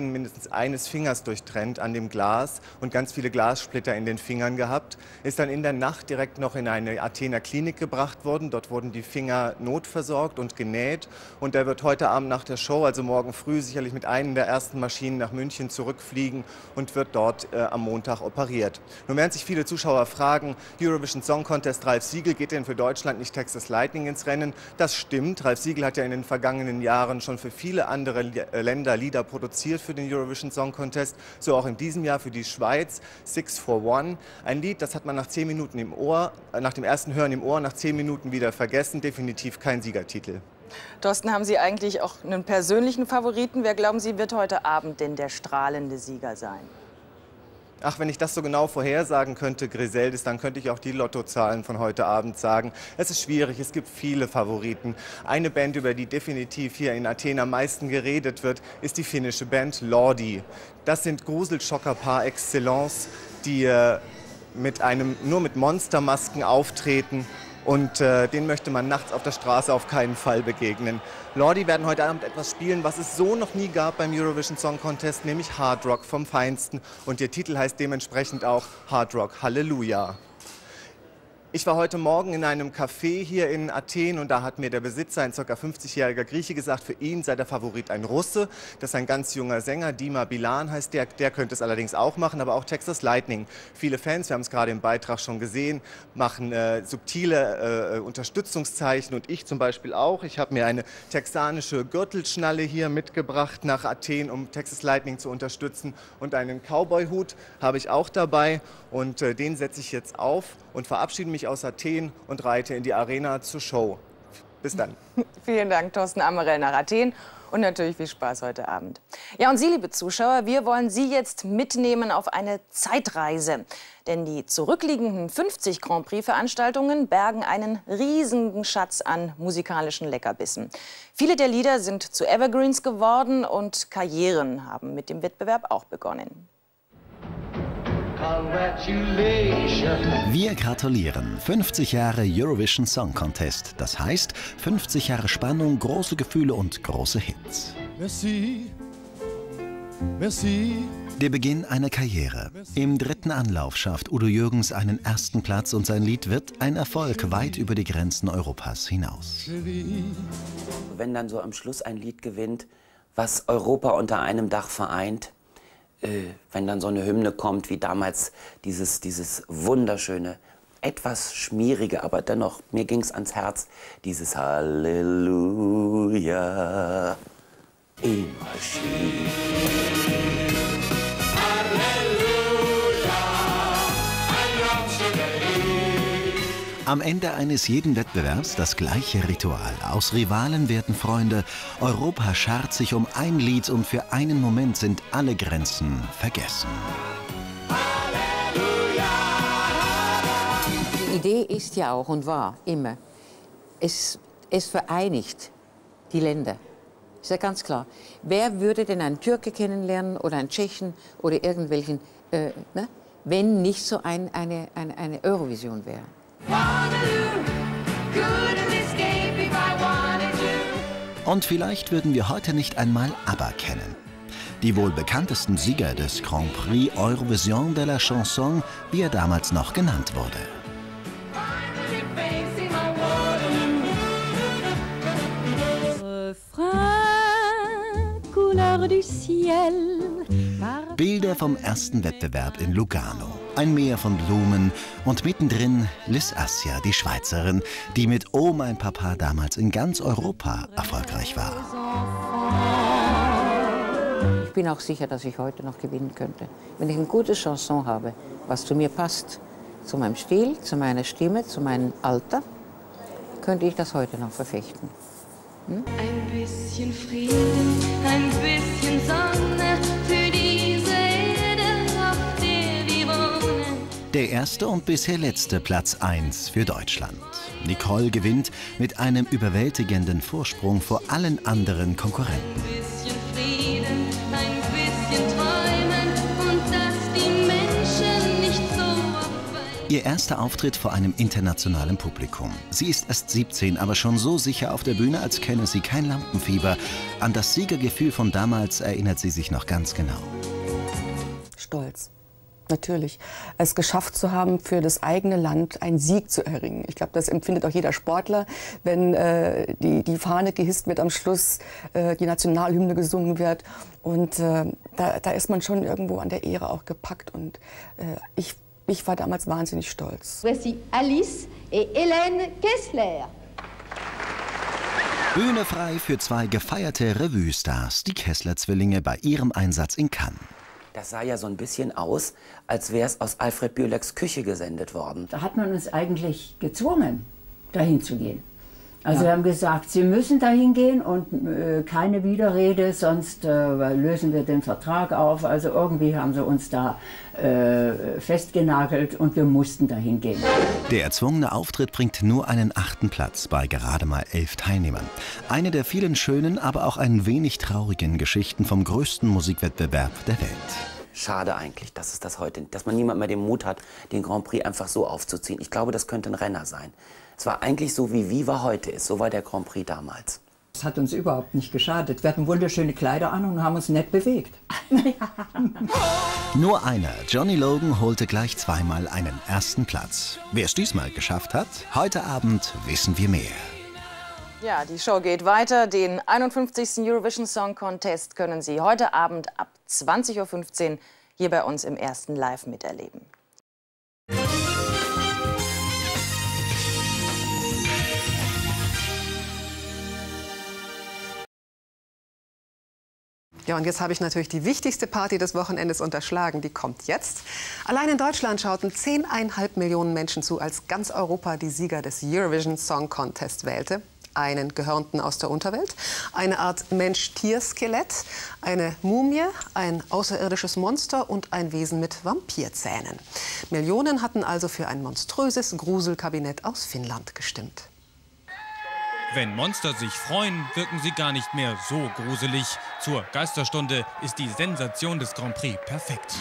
S15: Zehen mindestens eines Fingers durchtrennt an dem Glas und ganz viele Glassplitter in den Fingern gehabt. Ist dann in der Nacht direkt noch in eine Athener Klinik gebracht worden. Dort wurden die Finger notversorgt und genäht. Und er wird heute Abend nach der Show, also morgen früh, sicherlich mit einer der ersten Maschinen nach München zurückfliegen und wird dort am Montag operiert. Nun werden sich viele Zuschauer fragen, Eurovision Song Contest, Ralf Siegel, geht denn für Deutschland nicht Texas Lightning ins Rennen? Das stimmt. Ralf Siegel hat ja in den vergangenen Jahren schon für viele andere Länder Lieder produziert für den Eurovision Song Contest. So auch in diesem Jahr für die Schweiz, 6 for 1. Ein Lied, das hat man nach 10 Minuten im Ohr, nach dem ersten Hören im Ohr, nach 10 Minuten wieder vergessen. Definitiv kein Siegertitel.
S11: Thorsten, haben Sie eigentlich auch einen persönlichen Favoriten? Wer, glauben Sie, wird heute Abend denn der strahlende Sieger sein?
S15: Ach, wenn ich das so genau vorhersagen könnte, Griseldis, dann könnte ich auch die Lottozahlen von heute Abend sagen. Es ist schwierig, es gibt viele Favoriten. Eine Band, über die definitiv hier in Athen am meisten geredet wird, ist die finnische Band Lordi. Das sind Gruselschocker par excellence, die nur mit Monstermasken auftreten. Und denen möchte man nachts auf der Straße auf keinen Fall begegnen. Lordi werden heute Abend etwas spielen, was es so noch nie gab beim Eurovision Song Contest, nämlich Hard Rock vom Feinsten. Und ihr Titel heißt dementsprechend auch Hard Rock Halleluja. Ich war heute Morgen in einem Café hier in Athen und da hat mir der Besitzer, ein ca. 50-jähriger Grieche, gesagt, für ihn sei der Favorit ein Russe. Das ist ein ganz junger Sänger, Dima Bilan heißt der. Der könnte es allerdings auch machen, aber auch Texas Lightning. Viele Fans, wir haben es gerade im Beitrag schon gesehen, machen subtile Unterstützungszeichen und ich zum Beispiel auch. Ich habe mir eine texanische Gürtelschnalle hier mitgebracht nach Athen, um Texas Lightning zu unterstützen. Und einen Cowboy-Hut habe ich auch dabei und den setze ich jetzt auf und verabschiede mich aus Athen und reite in die Arena zur Show. Bis dann.
S11: Vielen Dank, Thorsten Amerell nach Athen und natürlich viel Spaß heute Abend. Ja, und Sie, liebe Zuschauer, wir wollen Sie jetzt mitnehmen auf eine Zeitreise. Denn die zurückliegenden 50 Grand Prix-Veranstaltungen bergen einen riesigen Schatz an musikalischen Leckerbissen. Viele der Lieder sind zu Evergreens geworden und Karrieren haben mit dem Wettbewerb auch begonnen.
S16: Wir gratulieren. 50 Jahre Eurovision Song Contest. Das heißt, 50 Jahre Spannung, große Gefühle und große Hits.
S17: Merci. Merci.
S16: Der Beginn einer Karriere. Im 3. Anlauf schafft Udo Jürgens einen 1. Platz und sein Lied wird ein Erfolg weit über die Grenzen Europas hinaus.
S18: Wenn dann so am Schluss ein Lied gewinnt, was Europa unter einem Dach vereint, wenn dann so eine Hymne kommt, wie damals dieses wunderschöne, etwas schmierige, aber dennoch, mir ging's ans Herz, dieses Halleluja, immer schief.
S16: Am Ende eines jeden Wettbewerbs das gleiche Ritual. Aus Rivalen werden Freunde. Europa schart sich um ein Lied und für einen Moment sind alle Grenzen vergessen.
S19: Die Idee ist ja auch und war immer, es vereinigt die Länder. Ist ja ganz klar. Wer würde denn einen Türke kennenlernen oder einen Tschechen oder irgendwelchen, wenn nicht so eine Eurovision wäre?
S16: Und vielleicht würden wir heute nicht einmal ABBA kennen. Die wohl bekanntesten Sieger des Grand Prix Eurovision de la Chanson, wie er damals noch genannt wurde. Bilder vom ersten Wettbewerb in Lugano. Ein Meer von Blumen und mittendrin Liz Assia, die Schweizerin, die mit Oh mein Papa damals in ganz Europa erfolgreich war.
S19: Ich bin auch sicher, dass ich heute noch gewinnen könnte. Wenn ich eine gute Chanson habe, was zu mir passt, zu meinem Stil, zu meiner Stimme, zu meinem Alter, könnte ich das heute noch verfechten. Hm?
S9: Ein bisschen Frieden, ein bisschen Sonne für diese Erde, auf der wir wohnen.
S16: Der erste und bisher letzte Platz 1 für Deutschland. Nicole gewinnt mit einem überwältigenden Vorsprung vor allen anderen Konkurrenten.
S9: Ein bisschen Frieden, ein bisschen Träumen und dass die Menschen nicht so
S16: Ihr erster Auftritt vor einem internationalen Publikum. Sie ist erst 17, aber schon so sicher auf der Bühne, als kenne sie kein Lampenfieber. An das Siegergefühl von damals erinnert sie sich noch ganz genau.
S17: Stolz. Natürlich. Es geschafft zu haben, für das eigene Land einen Sieg zu erringen. Ich glaube, das empfindet auch jeder Sportler, wenn die Fahne gehisst wird am Schluss, die Nationalhymne gesungen wird. Und da ist man schon irgendwo an der Ehre auch gepackt. Und ich war damals wahnsinnig stolz.
S20: Voici Alice et Hélène Kessler.
S16: Bühne frei für zwei gefeierte Revue-Stars, die Kessler-Zwillinge bei ihrem Einsatz in Cannes.
S18: Das sah ja so ein bisschen aus, als wäre es aus Alfred Bürlecks Küche gesendet worden.
S21: Da hat man uns eigentlich gezwungen, dahin zu gehen. Also wir haben gesagt, Sie müssen dahin gehen und keine Widerrede, sonst lösen wir den Vertrag auf. Also irgendwie haben sie uns da festgenagelt und wir mussten dahin gehen.
S16: Der erzwungene Auftritt bringt nur einen 8. Platz bei gerade mal 11 Teilnehmern. Eine der vielen schönen, aber auch ein wenig traurigen Geschichten vom größten Musikwettbewerb der Welt.
S18: Schade eigentlich, dass es das heute, dass man niemand mehr den Mut hat, den Grand Prix einfach so aufzuziehen. Ich glaube, das könnte ein Renner sein. Es war eigentlich so, wie Viva heute ist. So war der Grand Prix damals.
S21: Das hat uns überhaupt nicht geschadet. Wir hatten wunderschöne Kleider an und haben uns nett bewegt.
S16: Nur einer, Johnny Logan, holte gleich zweimal einen 1. Platz. Wer es diesmal geschafft hat, heute Abend wissen wir mehr.
S11: Ja, die Show geht weiter. Den 51. Eurovision Song Contest können Sie heute Abend ab 20:15 Uhr hier bei uns im ersten Live miterleben.
S22: Ja, und jetzt habe ich natürlich die wichtigste Party des Wochenendes unterschlagen. Die kommt jetzt. Allein in Deutschland schauten 10,5 Millionen Menschen zu, als ganz Europa die Sieger des Eurovision Song Contest wählte. Einen Gehörnten aus der Unterwelt, eine Art Mensch-Tier-Skelett, eine Mumie, ein außerirdisches Monster und ein Wesen mit Vampirzähnen. Millionen hatten also für ein monströses Gruselkabinett aus Finnland gestimmt.
S23: Wenn Monster sich freuen, wirken sie gar nicht mehr so gruselig. Zur Geisterstunde ist die Sensation des Grand Prix perfekt.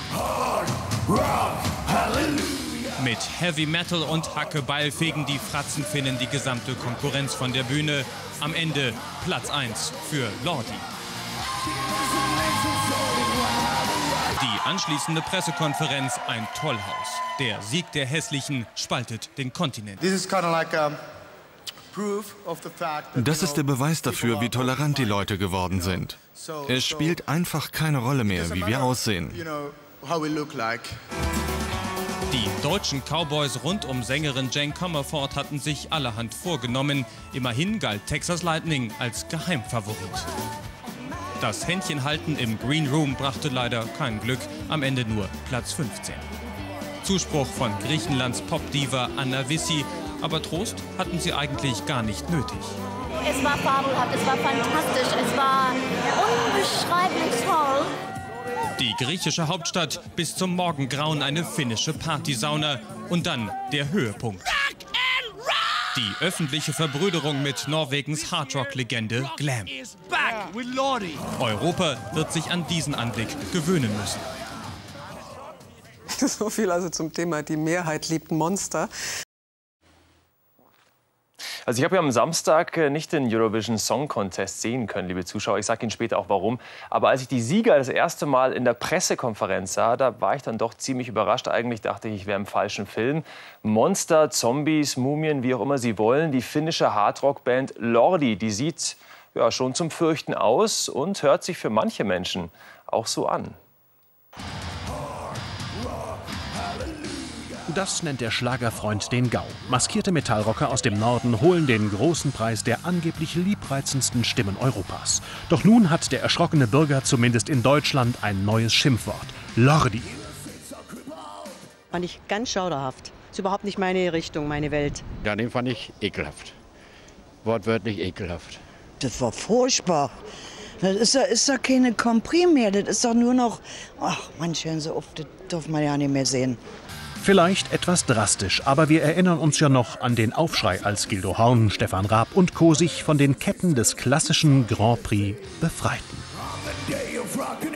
S23: Mit Heavy Metal und Hackebeil fegen die Fratzenfinnen die gesamte Konkurrenz von der Bühne. Am Ende Platz 1 für Lordi. Die anschließende Pressekonferenz ein Tollhaus. Der Sieg der Hässlichen spaltet den Kontinent.
S24: Das ist der Beweis dafür, wie tolerant die Leute geworden sind. Es spielt einfach keine Rolle mehr, wie wir aussehen.
S23: Die deutschen Cowboys rund um Sängerin Jane Comerford hatten sich allerhand vorgenommen. Immerhin galt Texas Lightning als Geheimfavorit. Das Händchenhalten im Green Room brachte leider kein Glück, am Ende nur Platz 15. Zuspruch von Griechenlands Popdiva Anna Vissi, aber Trost hatten sie eigentlich gar nicht nötig.
S20: Es war fabelhaft, es war fantastisch, es war unbeschreiblich toll.
S23: Die griechische Hauptstadt, bis zum Morgengrauen eine finnische Partysauna und dann der Höhepunkt. Die öffentliche Verbrüderung mit Norwegens Hardrock-Legende Glam. Europa wird sich an diesen Anblick gewöhnen müssen.
S22: So viel also zum Thema, die Mehrheit liebt Monster.
S25: Also ich habe ja am Samstag nicht den Eurovision Song Contest sehen können, liebe Zuschauer. Ich sage Ihnen später auch warum. Aber als ich die Sieger das erste Mal in der Pressekonferenz sah, da war ich dann doch ziemlich überrascht. Eigentlich dachte ich wäre im falschen Film. Monster, Zombies, Mumien, wie auch immer Sie wollen. Die finnische Hardrock-Band Lordi, die sieht ja schon zum Fürchten aus und hört sich für manche Menschen auch so an.
S26: Das nennt der Schlagerfreund den GAU. Maskierte Metallrocker aus dem Norden holen den großen Preis der angeblich liebreizendsten Stimmen Europas. Doch nun hat der erschrockene Bürger zumindest in Deutschland ein neues Schimpfwort. Lordi.
S27: Fand ich ganz schauderhaft. Ist überhaupt nicht meine Richtung, meine Welt.
S28: Ja, den fand ich ekelhaft. Wortwörtlich ekelhaft.
S29: Das war furchtbar. Das ist doch keine Grand Prix mehr. Das ist doch nur noch... Ach, manch hören Sie auf, das darf man ja nicht mehr sehen.
S26: Vielleicht etwas drastisch, aber wir erinnern uns ja noch an den Aufschrei, als Gildo Horn, Stefan Raab und Co. sich von den Ketten des klassischen Grand Prix befreiten.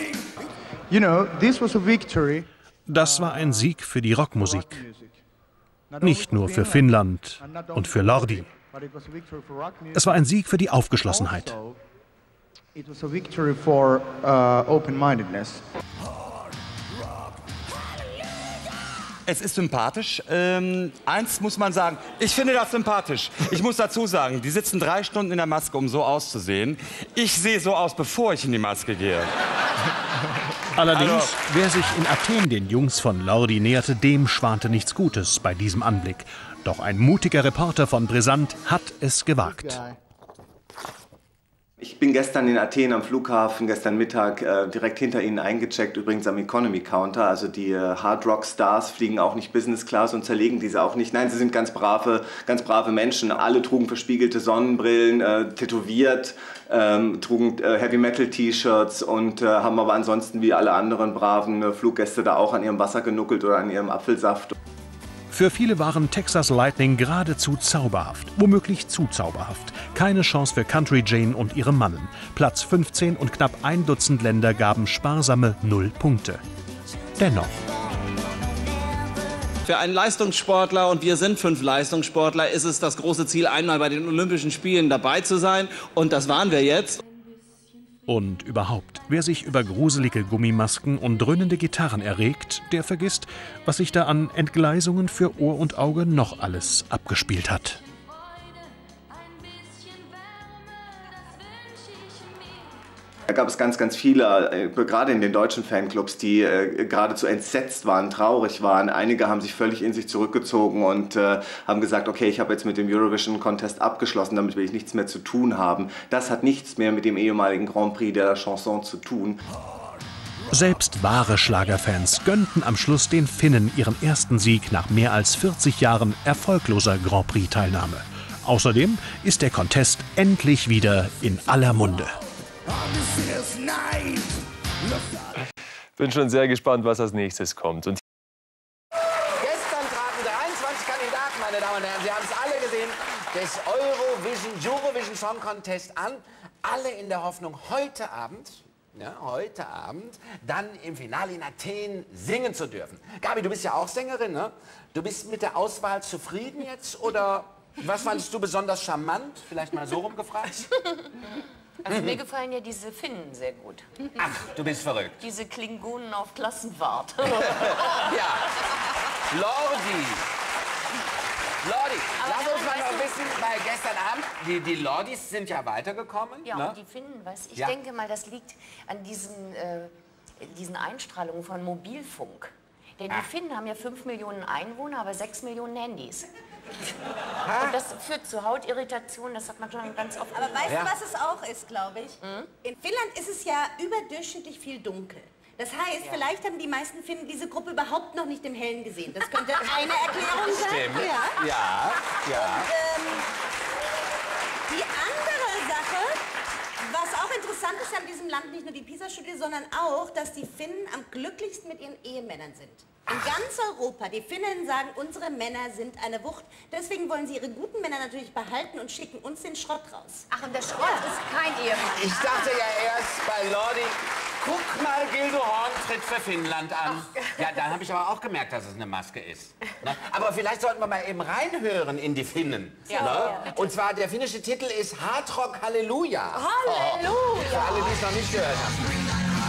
S30: You know, this was a victory.
S26: Das war ein Sieg für die Rockmusik. Nicht nur für Finnland und für Lordi. Es war ein Sieg für die Aufgeschlossenheit.
S1: Es ist sympathisch. Eins muss man sagen, ich finde das sympathisch. Ich muss dazu sagen, die sitzen 3 Stunden in der Maske, um so auszusehen. Ich sehe so aus, bevor ich in die Maske gehe.
S26: Allerdings, wer sich in Athen den Jungs von Lordi näherte, dem schwante nichts Gutes bei diesem Anblick. Doch ein mutiger Reporter von Brisant hat es gewagt.
S12: Ich bin gestern in Athen am Flughafen, gestern Mittag direkt hinter Ihnen eingecheckt, übrigens am Economy Counter. Also die Hard Rock Stars fliegen auch nicht Business Class und zerlegen diese auch nicht. Nein, sie sind ganz brave Menschen. Alle trugen verspiegelte Sonnenbrillen, tätowiert, trugen Heavy Metal T-Shirts und haben aber ansonsten wie alle anderen braven Fluggäste da auch an ihrem Wasser genuckelt oder an ihrem Apfelsaft.
S26: Für viele waren Texas Lightning geradezu zauberhaft, womöglich zu zauberhaft. Keine Chance für Country Jane und ihre Mannen. Platz 15 und knapp 1 Dutzend Länder gaben sparsame 0 Punkte. Dennoch.
S5: Für einen Leistungssportler, und wir sind 5 Leistungssportler, ist es das große Ziel, einmal bei den Olympischen Spielen dabei zu sein. Und das waren wir jetzt.
S26: Und überhaupt, wer sich über gruselige Gummimasken und dröhnende Gitarren erregt, der vergisst, was sich da an Entgleisungen für Ohr und Auge noch alles abgespielt hat.
S12: Da gab es ganz viele, gerade in den deutschen Fanclubs, die geradezu entsetzt waren, traurig waren. Einige haben sich völlig in sich zurückgezogen und haben gesagt, okay, ich habe jetzt mit dem Eurovision Contest abgeschlossen, damit will ich nichts mehr zu tun haben. Das hat nichts mehr mit dem ehemaligen Grand Prix der Chanson zu tun.
S26: Selbst wahre Schlagerfans gönnten am Schluss den Finnen ihren ersten Sieg nach mehr als 40 Jahren erfolgloser Grand Prix-Teilnahme. Außerdem ist der Contest endlich wieder in aller Munde.
S25: Bin schon sehr gespannt, was als nächstes kommt. Und
S2: gestern traten 23 Kandidaten, meine Damen und Herren, Sie haben es alle gesehen, des Eurovision Song Contest an. Alle in der Hoffnung, heute Abend, dann im Finale in Athen singen zu dürfen. Gabi, du bist ja auch Sängerin, ne? Du bist mit der Auswahl zufrieden jetzt? Oder was fandest du besonders charmant? Vielleicht mal so rumgefragt.
S3: Also mir gefallen ja diese Finnen sehr gut.
S2: Ach, du bist verrückt.
S3: Diese Klingonen auf Klassenfahrt.
S2: Ja. Lordi, lass uns mal noch wissen, weil gestern Abend, die Lordis sind ja weitergekommen.
S3: Ja,
S2: ne?
S3: und die Finnen, weißt du, ich denke mal, das liegt an diesen Einstrahlungen von Mobilfunk. Denn die Finnen haben ja 5 Millionen Einwohner, aber 6 Millionen Handys. Und das führt zu Hautirritationen, das hat man schon ganz oft.
S4: Aber weißt du, was es auch ist, glaube ich? In Finnland ist es ja überdurchschnittlich viel dunkel. Das heißt, vielleicht haben die meisten Finnen diese Gruppe überhaupt noch nicht im Hellen gesehen. Das könnte eine Erklärung sein.
S2: Stimmt. Ja.
S4: Und, die andere Sache, was auch interessant ist an diesem Land, nicht nur die PISA-Studie, sondern auch, dass die Finnen am glücklichsten mit ihren Ehemännern sind. In ganz Europa, die Finnen sagen, unsere Männer sind eine Wucht. Deswegen wollen sie ihre guten Männer natürlich behalten und schicken uns den Schrott raus.
S3: Ach, und der Schrott ist kein Ehemann.
S2: Ich dachte ja erst bei Lordi, guck mal, Gildo Horn tritt für Finnland an. Ach. Ja, dann habe ich aber auch gemerkt, dass es eine Maske ist. Ne? Aber vielleicht sollten wir mal eben reinhören in die Finnen.
S3: Ja,
S2: ne?
S3: ja,
S2: und zwar, der finnische Titel ist Hard Rock Halleluja.
S3: Halleluja!
S2: Oh, für alle, die es noch nicht gehört haben.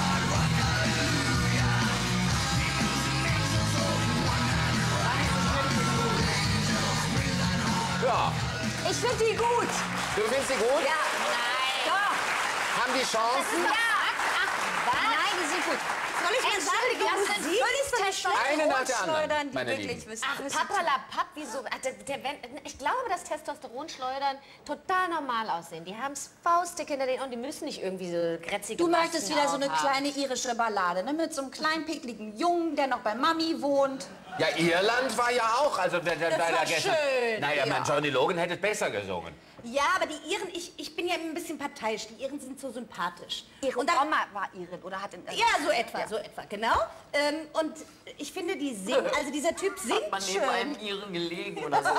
S2: Ja.
S4: Ich finde die gut.
S2: Du findest die gut?
S4: Ja. Nein. Doch.
S2: Haben die Chancen?
S4: Nein, die sind gut. Soll ich mal sagen,
S3: Musik ist
S2: eine nach der anderen,
S3: die
S2: meine
S3: wirklich
S2: Lieben.
S3: wissen. Ach, Papperlapapp, wieso? Ich glaube, dass Testosteronschleudern total normal aussehen. Die haben es faustdick hinter den Ohren, die müssen nicht irgendwie so grätzige
S4: Du möchtest
S3: Masken
S4: wieder so eine
S3: aufhaben.
S4: kleine irische Ballade, ne? Mit so einem kleinen, pickligen Jungen, der noch bei Mami wohnt.
S2: Ja, Irland war ja auch, also
S4: Das war schön.
S2: Naja,
S4: Ja.
S2: mein Johnny Logan hätte besser gesungen.
S4: Ja, aber die Iren, ich bin ja ein bisschen parteiisch, die Iren sind so sympathisch.
S3: Ihre
S4: Und da-
S3: Oma war Irin oder hat
S4: Ja, so etwa, genau. Und ich finde, die singen, also dieser Typ singt
S3: Hat man
S4: schön.
S3: neben einem Iren gelegen oder so?
S4: Na,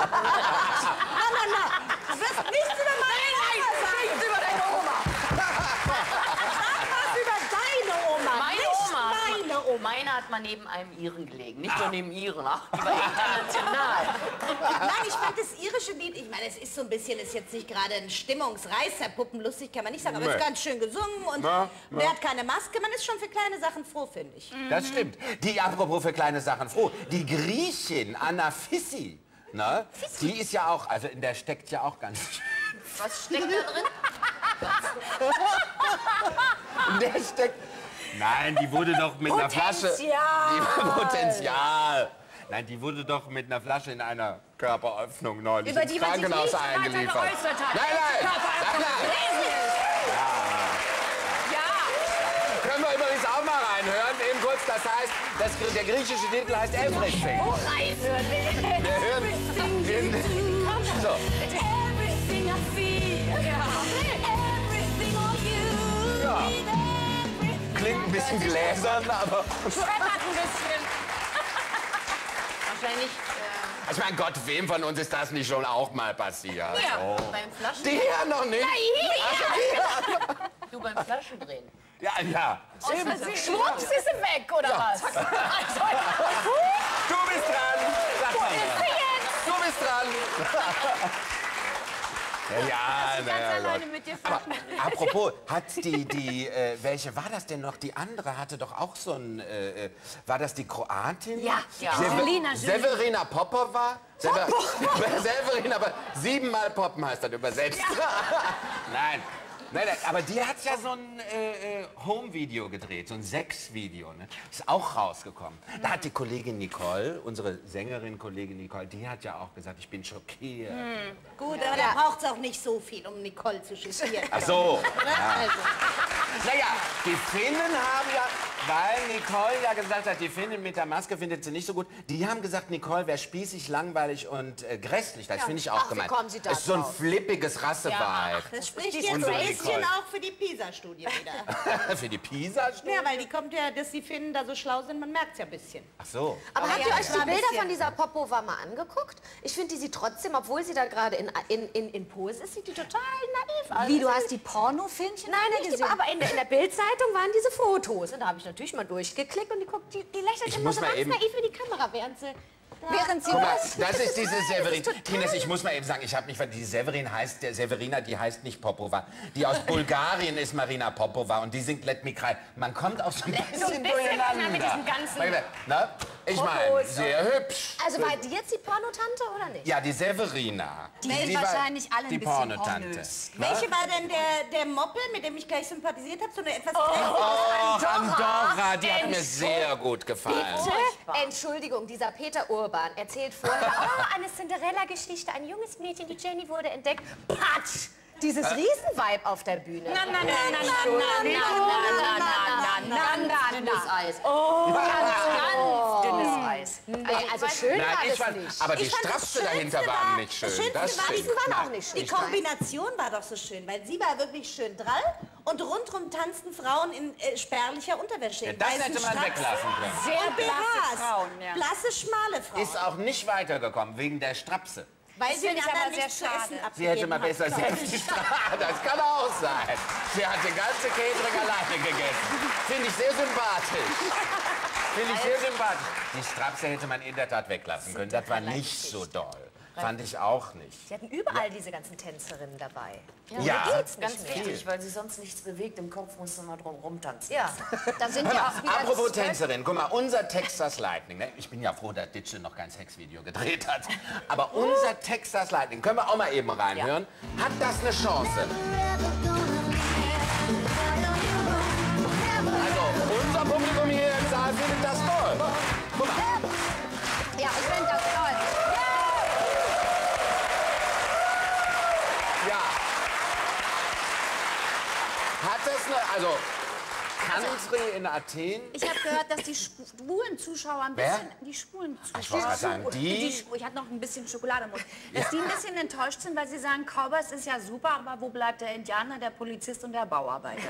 S4: du wirst nichts über meine Oma sagen.
S3: Nichts über deine Oma.
S4: Sag was über deine Oma,
S3: Meine
S4: nicht
S3: Oma.
S4: meine Oma.
S3: Meiner hat mal neben einem Iren gelegen. Nicht nur neben Iren, ach, die war international.
S4: Nein, ich fand das irische Lied, ich meine, es ist so ein bisschen, ist jetzt nicht gerade ein Stimmungsreißer, puppenlustig kann man nicht sagen, aber es ist ganz schön gesungen und wer hat keine Maske, man ist schon für kleine Sachen froh, finde ich.
S2: Das stimmt. Die, apropos für kleine Sachen froh, die Griechin Anna Fissi, ne? Die ist ja auch, also in der steckt ja auch ganz schön.
S3: Was steckt da drin?
S2: In der steckt... Nein, die wurde doch mit einer Flasche... Potenzial! Nein, die wurde doch mit einer Flasche in einer Körperöffnung neulich ins Krankenhaus eingeliefert. Nein, nein! Können wir übrigens auch mal reinhören, eben kurz, das heißt, der griechische Titel heißt Everything. Wir hören so. Ja. Klingt ein bisschen gläsern, aber...
S3: Scheppert ein bisschen. Wahrscheinlich...
S2: Ich meine, Gott, wem von uns ist das nicht schon auch mal passiert?
S3: Ja, beim Flaschendrehen.
S2: Die hier noch nicht?
S3: Nein, du beim Flaschendrehen.
S2: Ja, ja.
S3: Schwupps ist sie weg, oder was?
S2: Du bist dran. Sag mal. Du bist dran. Ja, naja,
S3: mit dir
S2: apropos, hat welche war das denn noch? Die andere hatte doch auch so ein, war das die Kroatin?
S3: Ja.
S2: Severina Popova? Severina, aber 7-mal Poppen heißt das übersetzt. Nein. Nein, aber die hat ja so ein Home-Video gedreht, so ein Sex-Video, ne? Ist auch rausgekommen. Da hat die Kollegin Nicole, unsere Sängerin-Kollegin Nicole, die hat ja auch gesagt, ich bin schockiert.
S4: Gut, aber da braucht es auch nicht so viel, um Nicole zu schockieren.
S2: Ach so. Ja.
S4: Also.
S2: Naja, die Finnen haben ja, weil Nicole ja gesagt hat, die Finnen mit der Maske findet sie nicht so gut, die haben gesagt, Nicole wäre spießig, langweilig und grässlich. Das finde ich auch gemeint. Das ist so ein flippiges Rasseweib.
S4: Das spricht jetzt ein bisschen auch für die PISA-Studie wieder.
S2: Für die PISA-Studie?
S4: Ja, weil die kommt ja, dass die Finnen da so schlau sind, man merkt es ja ein bisschen.
S2: Ach so.
S6: Aber habt ihr euch die Bilder von dieser Popova mal angeguckt? Ich finde, die sieht trotzdem, obwohl sie da gerade in Pose ist, sieht die total naiv aus.
S4: Wie, du hast die Pornofilmchen?
S6: Nein, nicht, aber in der Bildzeitung waren diese Fotos. Und da habe ich natürlich mal durchgeklickt und die lächelt immer so ganz naiv in die Kamera, während sie...
S2: Guck mal, das ist diese Severin. Ines, ich muss mal eben sagen, ich habe nicht, weil die Severin heißt, der Severina, die heißt nicht Popova. Die aus Bulgarien ist Marina Popova und die singt Let Me Cry. Man kommt auch so ein bisschen durcheinander.
S6: Mit diesem ganzen
S2: Na, ich meine, sehr hübsch.
S6: Also war die jetzt die Pornotante oder nicht?
S2: Ja, die Severina.
S4: Die sind wahrscheinlich alle ein
S2: die
S4: bisschen
S2: Pornotante.
S4: Welche war denn der Moppel, mit dem ich gleich sympathisiert habe? So eine etwas
S2: Andorra, die hat mir sehr gut gefallen.
S6: Bitte? Entschuldigung, dieser Peter Urban erzählt vorher, eine Cinderella-Geschichte, ein junges Mädchen, die Jenny wurde entdeckt. Patsch! Dieses Riesenweib auf der Bühne.
S3: Dünnes Eis.
S6: Oh, ganz dünnes Eis. Also schön war das nicht.
S2: Aber die Strapse dahinter waren nicht schön.
S4: Das waren auch nicht schön. Die Kombination war doch so schön, weil sie war wirklich schön drall und rundrum tanzten Frauen in spärlicher Unterwäsche.
S2: Ja, das hätte man weglassen können.
S4: Sehr blasse Frauen, ja. Blasse, schmale Frauen.
S2: Ist auch nicht weitergekommen, wegen der Strapse.
S4: Weil sie den anderen nicht zu essen abgegeben.
S2: Sie hätte mal besser selbst das kann auch sein. Sie hat den ganzen Catering alleine gegessen. Finde ich sehr sympathisch. Finde ich sehr sympathisch. Die Strapse hätte man in der Tat weglassen können. Das war nicht so doll. Fand ich auch nicht.
S6: Sie hatten überall diese ganzen Tänzerinnen dabei.
S2: Ja,
S3: ganz wichtig, weil sie sonst nichts bewegt. Im Kopf muss man drum rumtanzen.
S6: Ja, da sind ja auch wieder...
S2: Apropos Tänzerin, guck mal, unser Texas Lightning, ne? Ich bin ja froh, dass Ditsche noch kein Sexvideo gedreht hat, aber unser Texas Lightning, können wir auch mal eben reinhören, hat das eine Chance? Also, unser Publikum hier im Saal findet das toll. Guck mal.
S6: Ja, ich finde das toll.
S2: Ja. Hat das eine, also Country in Athen?
S4: Ich habe gehört, dass die schwulen Zuschauer ein bisschen... Die schwulen Zuschauer...
S6: Ich hatte noch ein bisschen Schokolade im Mund. Dass die ein bisschen enttäuscht sind, weil sie sagen, Cowboys ist ja super, aber wo bleibt der Indianer, der Polizist und der Bauarbeiter?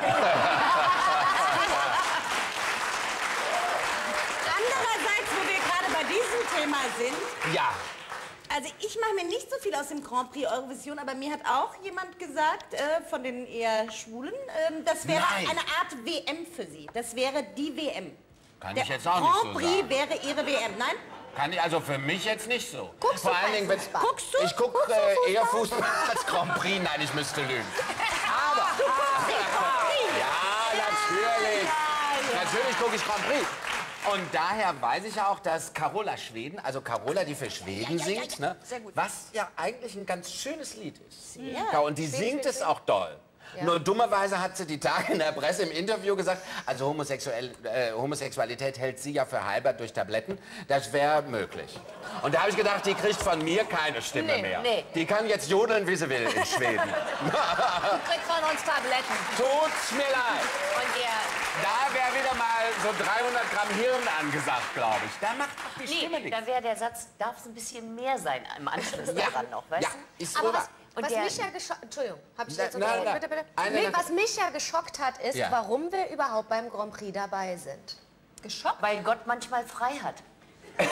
S4: Andererseits, wo wir gerade bei diesem Thema sind...
S2: Ja.
S4: Also ich mache mir nicht so viel aus dem Grand Prix Eurovision, aber mir hat auch jemand gesagt, von den eher Schwulen, das wäre eine Art WM für sie. Das wäre die WM.
S2: Kann
S4: Der
S2: ich jetzt auch nicht so
S4: Grand Prix
S2: sagen.
S4: wäre Ihre WM, nein?
S2: Kann ich, also für mich jetzt nicht so.
S4: Guckst
S2: Vor
S4: du
S2: allen
S4: keinen
S2: Dingen, wenn
S4: Fußball? Guckst du?
S2: ich gucke
S4: Guckst du
S2: eher Fußball als Grand Prix. Nein, ich müsste lügen. Aber ja, natürlich. Natürlich gucke ich Grand Prix. Und daher weiß ich ja auch, dass Carola Schweden, also Carola, die für Schweden singt, ne,
S4: Sehr gut.
S2: was ja eigentlich ein ganz schönes Lied ist.
S4: Ja.
S2: Ja, und die singt es auch doll.
S4: Ja.
S2: Nur dummerweise hat sie die Tage in der Presse im Interview gesagt, also Homosexualität hält sie ja für halber durch Tabletten. Das wäre möglich. Und da habe ich gedacht, die kriegt von mir keine Stimme mehr.
S6: Nee.
S2: Die kann jetzt jodeln, wie sie will in Schweden.
S6: Du kriegst von uns Tabletten.
S2: Tut's mir leid.
S6: Und
S2: Da wäre wieder mal so 300 Gramm Hirn angesagt, glaube ich. Da macht die Stimme nichts.
S3: Da wäre der Satz, darf es ein bisschen mehr sein im Anschluss daran noch, weißt
S2: Ja,
S3: du?
S2: ist
S6: Aber
S2: rüber.
S6: was mich ja geschockt... Entschuldigung, hab ich
S2: Na,
S6: jetzt
S2: nein,
S6: unterbrochen?
S2: nein.
S6: Bitte, bitte.
S2: Eine
S6: Nee,
S2: nach-
S6: was mich ja geschockt hat, ist,
S3: Ja.
S6: warum wir überhaupt beim Grand Prix dabei sind.
S3: Geschockt? Weil Gott manchmal frei hat.
S6: Nein,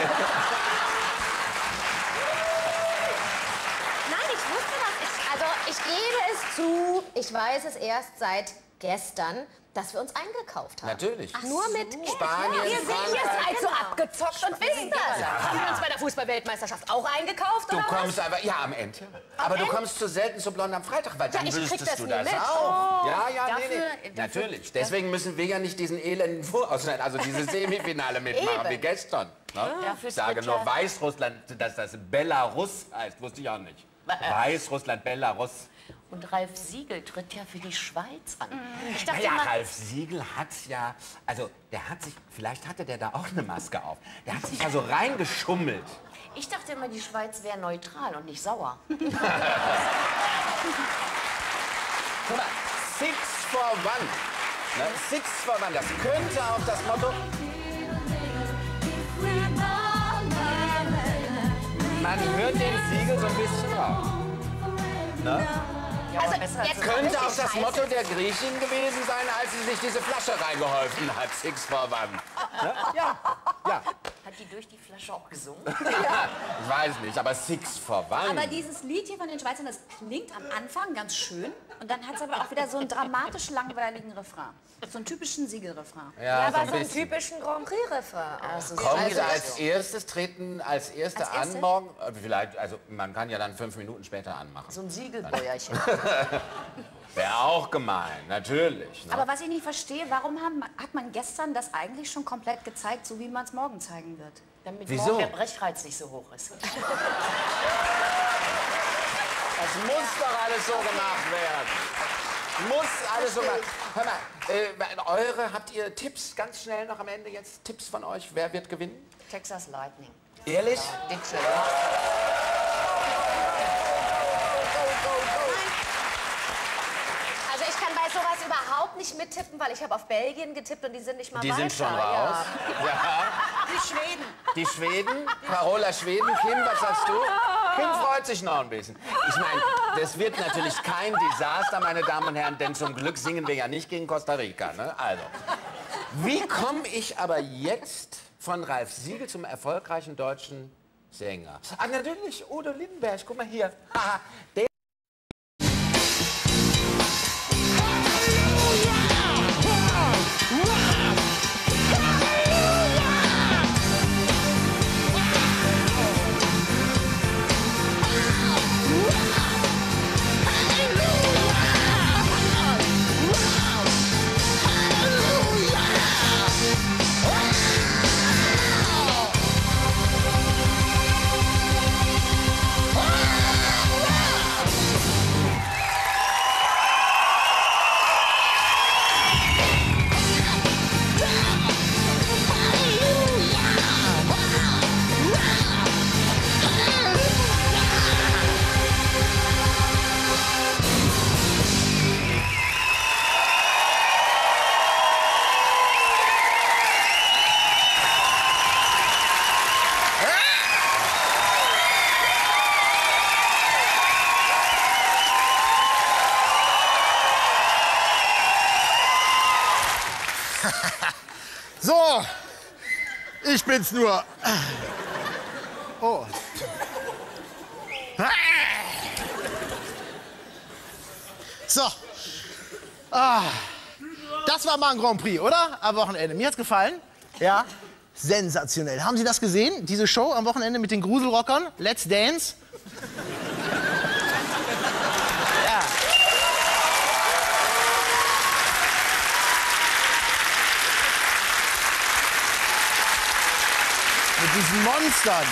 S6: ich wusste das. Ich gebe es zu, ich weiß es erst seit gestern, dass wir uns eingekauft haben.
S2: Natürlich.
S6: Ach, nur mit Geld.
S2: Spanien,
S6: Ihr seid so
S2: Frankreich.
S6: abgezockt und wisst das.
S2: Ja.
S6: Haben wir uns bei der Fußball-Weltmeisterschaft auch eingekauft,
S2: Du
S6: oder
S2: kommst
S6: was?
S2: aber, ja, am Ende. Aber du kommst zu selten zu Blond am Freitag, weil dann
S6: ich krieg
S2: wüsstest
S6: das
S2: du
S6: nie
S2: das
S6: mit.
S2: auch.
S6: Oh.
S2: Ja, ja,
S6: Dafür-
S2: nee. Natürlich. Deswegen müssen wir ja nicht diesen elenden Vorausschneid, also dieses Semifinale mitmachen
S6: Eben.
S2: wie gestern. Ne?
S3: Dafür
S2: Ich sage
S3: tritt
S2: nur
S3: ja-
S2: Weißrussland, dass das Belarus heißt, wusste ich auch nicht. Weißrussland, Belarus.
S3: Und Ralf Siegel tritt ja für die Schweiz an. Ich dachte
S2: Naja,
S3: immer,
S2: Ralf Siegel hat ja, also der hat sich, vielleicht hatte der da auch eine Maske auf. Der hat sich ja so reingeschummelt.
S3: ich dachte immer, die Schweiz wäre neutral und nicht sauer.
S2: Guck mal, 6 for 1. Ne? 6 for 1, das könnte auch das Motto... Man hört den Siegel so ein bisschen raus. Ne?
S6: Also, jetzt
S2: Könnte auch
S6: richtig
S2: das
S6: scheiße.
S2: Motto der Griechin gewesen sein, als sie sich diese Flasche reingeholfen hat. 6 for 1. Ne? Ja, ja.
S3: Hat die durch die Flasche auch gesungen?
S2: Ich weiß nicht, aber 6 for 1.
S4: Aber dieses Lied hier von den Schweizern, das klingt am Anfang ganz schön und dann hat es aber auch wieder so einen dramatisch langweiligen Refrain. So einen typischen Siegelrefrain.
S2: Ja, so ein
S6: aber so einen
S2: bisschen.
S6: typischen Grand Prix-Refrain. Also,
S2: Kommen Sie als erstes, treten als Erste
S6: Als Erste?
S2: an morgen? Vielleicht, also man kann ja dann 5 Minuten später anmachen.
S3: So ein Siegelbäuerchen.
S2: Wäre auch gemein, natürlich. Ne?
S4: Aber was ich nicht verstehe, warum hat man gestern das eigentlich schon komplett gezeigt, so wie man es morgen zeigen wird?
S3: Damit
S2: Wieso?
S3: morgen der Brechreiz nicht so hoch ist.
S2: Das muss doch alles so gemacht werden. Muss alles so gemacht. Hör mal, habt ihr Tipps ganz schnell noch am Ende jetzt? Tipps von euch? Wer wird gewinnen?
S3: Texas Lightning.
S2: Ehrlich?
S3: Ditsche.
S6: Also ich kann bei sowas überhaupt nicht mittippen, weil ich habe auf Belgien getippt und die sind nicht mal
S2: Die
S6: weiter.
S2: sind schon raus. Ja.
S4: Die Schweden.
S2: Die Schweden, Carola Schweden. Kim, was sagst du? Kim freut sich noch ein bisschen. Ich meine, das wird natürlich kein Desaster, meine Damen und Herren, denn zum Glück singen wir ja nicht gegen Costa Rica. Ne? Also, wie komme ich aber jetzt von Ralf Siegel zum erfolgreichen deutschen Sänger? Ach, natürlich, Udo Lindenberg. Guck mal hier. Haha, der
S7: So, ich bin's nur. Oh. So. Das war mal ein Grand Prix, oder? Am Wochenende. Mir hat's gefallen. Ja, sensationell. Haben Sie das gesehen, diese Show am Wochenende mit den Gruselrockern? Let's Dance? Ja. Mit diesen Monstern.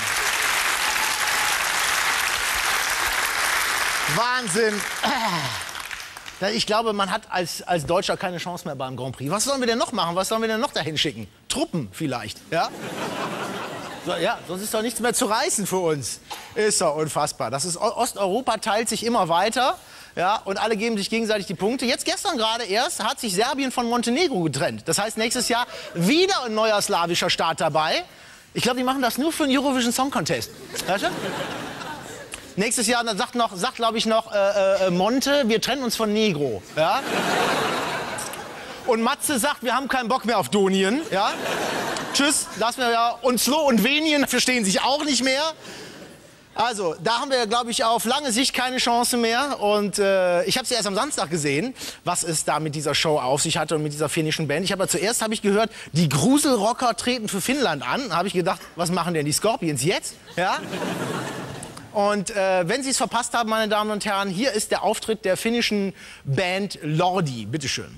S7: Wahnsinn. Ich glaube, man hat als Deutscher keine Chance mehr beim Grand Prix. Was sollen wir denn noch machen? Was sollen wir denn noch dahin schicken? Truppen vielleicht, ja? So, ja, sonst ist doch nichts mehr zu reißen für uns. Ist doch unfassbar. Osteuropa teilt sich immer weiter, ja, und alle geben sich gegenseitig die Punkte. Jetzt gestern gerade erst hat sich Serbien von Montenegro getrennt. Das heißt, nächstes Jahr wieder ein neuer slawischer Staat dabei. Ich glaube, die machen das nur für den Eurovision Song Contest. Weißt du? Nächstes Jahr dann sagt glaube ich noch Monte, wir trennen uns von Negro. Ja? Und Matze sagt, wir haben keinen Bock mehr auf Donien. Ja? Tschüss, lassen wir ja. Und Slo und Venien verstehen sich auch nicht mehr. Also, da haben wir, glaube ich, auf lange Sicht keine Chance mehr. Und ich habe sie erst am Samstag gesehen, was es da mit dieser Show auf sich hatte und mit dieser finnischen Band. Zuerst habe ich gehört, die Gruselrocker treten für Finnland an. Da habe ich gedacht, was machen denn die Scorpions jetzt? Ja? Und wenn Sie es verpasst haben, meine Damen und Herren, hier ist der Auftritt der finnischen Band Lordi. Bitte schön.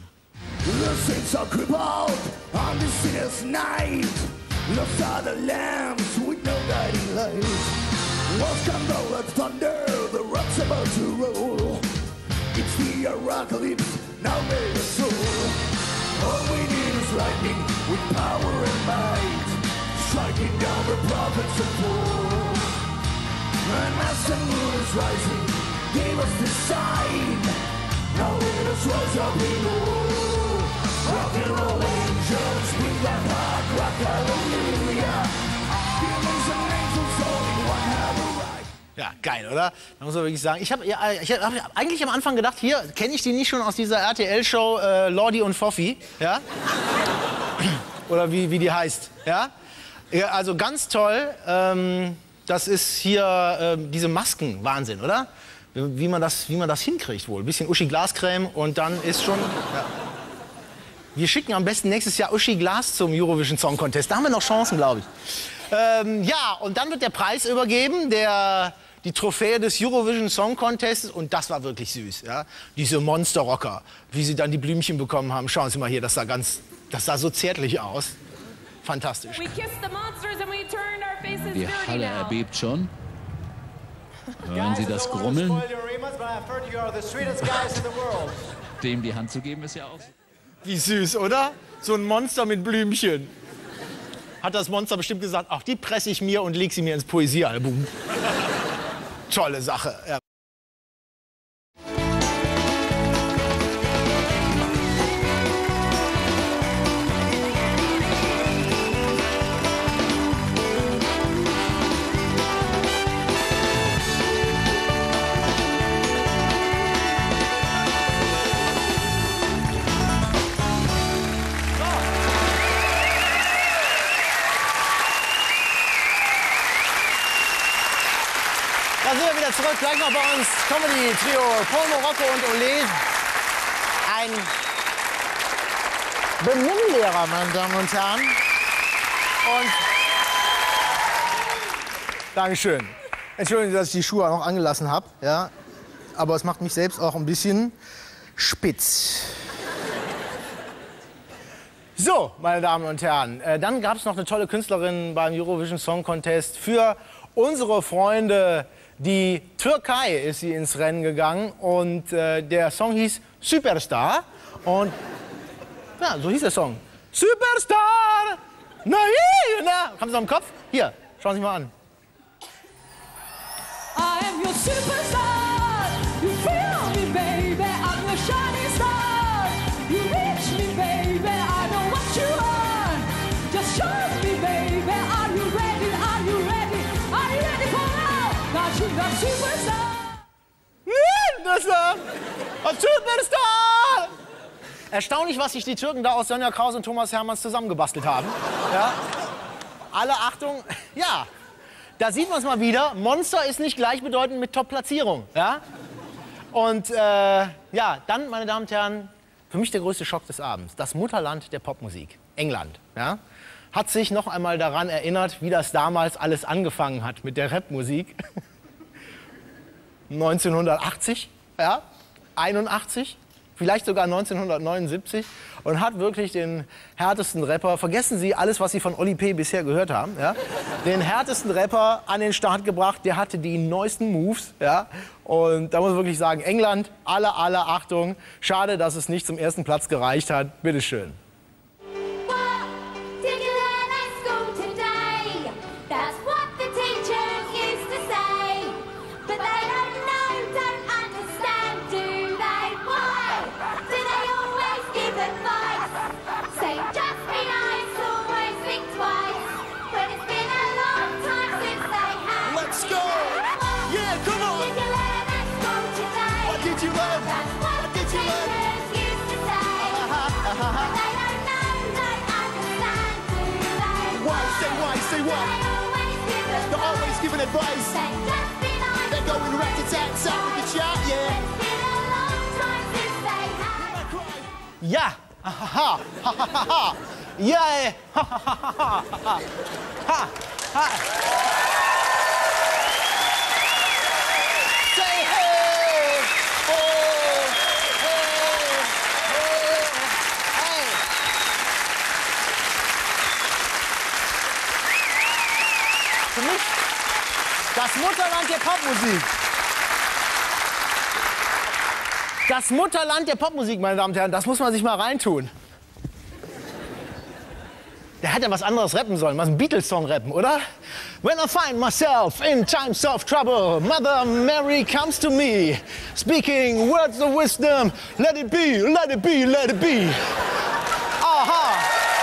S7: And as the moon is rising, gave us the sign. Now let us rise up below. Rock and roll angels, bring that hard rock, hallelujah. Humans and angels, only one have a right. Ja, geil, oder? Da muss man wirklich sagen. Ich hab eigentlich am Anfang gedacht, hier, kenne ich die nicht schon aus dieser RTL-Show Lordi und Foffi? Ja? Oder wie die heißt, ja? Ja, also ganz toll. Das ist hier diese Masken, Wahnsinn, oder? Wie man das hinkriegt wohl. Ein bisschen Uschi Glascreme und dann ist schon... Ja. Wir schicken am besten nächstes Jahr Uschi Glas zum Eurovision Song Contest. Da haben wir noch Chancen, glaube ich. Ja, und dann wird der Preis übergeben, die Trophäe des Eurovision Song Contests. Und das war wirklich süß, ja? Diese Monsterrocker, wie sie dann die Blümchen bekommen haben. Schauen Sie mal hier, das sah so zärtlich aus. Fantastisch.
S8: Die Halle erbebt schon. Hören Sie das Grummeln? Dem die Hand zu geben ist ja auch...
S7: Wie süß, oder? So ein Monster mit Blümchen. Hat das Monster bestimmt gesagt, ach, die presse ich mir und leg sie mir ins Poesiealbum. Tolle Sache. Ja. Zurück, gleich noch bei uns Comedy-Trio Paul Morocco und Ole. Ein Benimmlehrer, meine Damen und Herren. Und Dankeschön. Entschuldigen Sie, dass ich die Schuhe auch noch angelassen habe. Ja? Aber es macht mich selbst auch ein bisschen spitz. So, meine Damen und Herren, dann gab es noch eine tolle Künstlerin beim Eurovision Song Contest für unsere Freunde. Die Türkei ist sie ins Rennen gegangen und der Song hieß Superstar. Und ja, so hieß der Song. Superstar! Na, haben Sie noch im Kopf? Hier, schauen Sie mal an. I am your superstar. You feel me, baby. I'm your shining star. You reach me, baby. I know what you want. Just show me, baby. Are you ready? Are you ready? Are you ready for das war ein Superstar! Erstaunlich, was sich die Türken da aus Sonja Kraus und Thomas Hermanns zusammengebastelt haben. Ja? Alle Achtung, ja, da sieht man es mal wieder, Monster ist nicht gleichbedeutend mit Top-Platzierung. Ja? Und ja, dann, meine Damen und Herren, für mich der größte Schock des Abends, das Mutterland der Popmusik, England. Ja? hat sich noch einmal daran erinnert, wie das damals alles angefangen hat mit der Rapmusik. 1980, ja, 81, vielleicht sogar 1979 und hat wirklich den härtesten Rapper, vergessen Sie alles, was Sie von Oli P. bisher gehört haben, ja, den härtesten Rapper an den Start gebracht, der hatte die neuesten Moves, ja, und da muss man wirklich sagen, England, alle Achtung, schade, dass es nicht zum ersten Platz gereicht hat, bitteschön.
S9: Advice. They're going rat-a-tat-tat with the chat, yeah.
S7: Ja, hahaha, hahaha, ja, hahaha, ha, ha. Say hey, oh, hey, hey. Für mich das Mutterland der Popmusik. Das Mutterland der Popmusik, meine Damen und Herren, das muss man sich mal reintun. Der hätte was anderes rappen sollen, mal einen Beatles-Song rappen, oder? When I find myself in times of trouble, Mother Mary comes to me, speaking words of wisdom, let it be, let it be, let it be. Aha!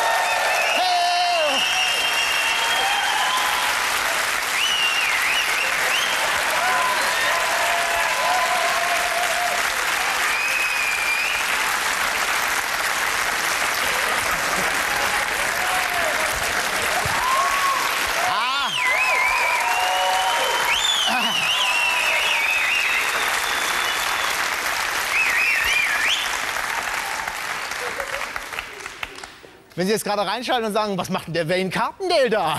S7: Wenn Sie jetzt gerade reinschalten und sagen, was macht denn der Wayne Carpendale da?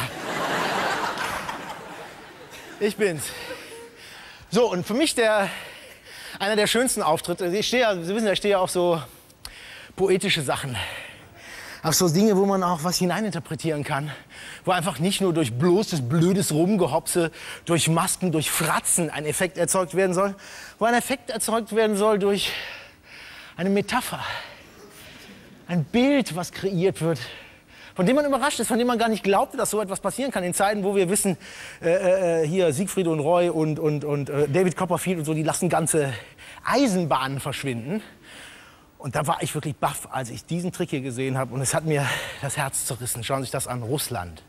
S7: Ich bin's. So, und für mich einer der schönsten Auftritte. Sie wissen, ich stehe ja auf so poetische Sachen. Auf so Dinge, wo man auch was hineininterpretieren kann. Wo einfach nicht nur durch bloßes, blödes Rumgehopse, durch Masken, durch Fratzen ein Effekt erzeugt werden soll. Wo ein Effekt erzeugt werden soll durch eine Metapher. Ein Bild, was kreiert wird, von dem man überrascht ist, von dem man gar nicht glaubte, dass so etwas passieren kann. In Zeiten, wo wir wissen, hier Siegfried und Roy und David Copperfield und so, die lassen ganze Eisenbahnen verschwinden. Und da war ich wirklich baff, als ich diesen Trick hier gesehen habe. Und es hat mir das Herz zerrissen. Schauen Sie sich das an, Russland.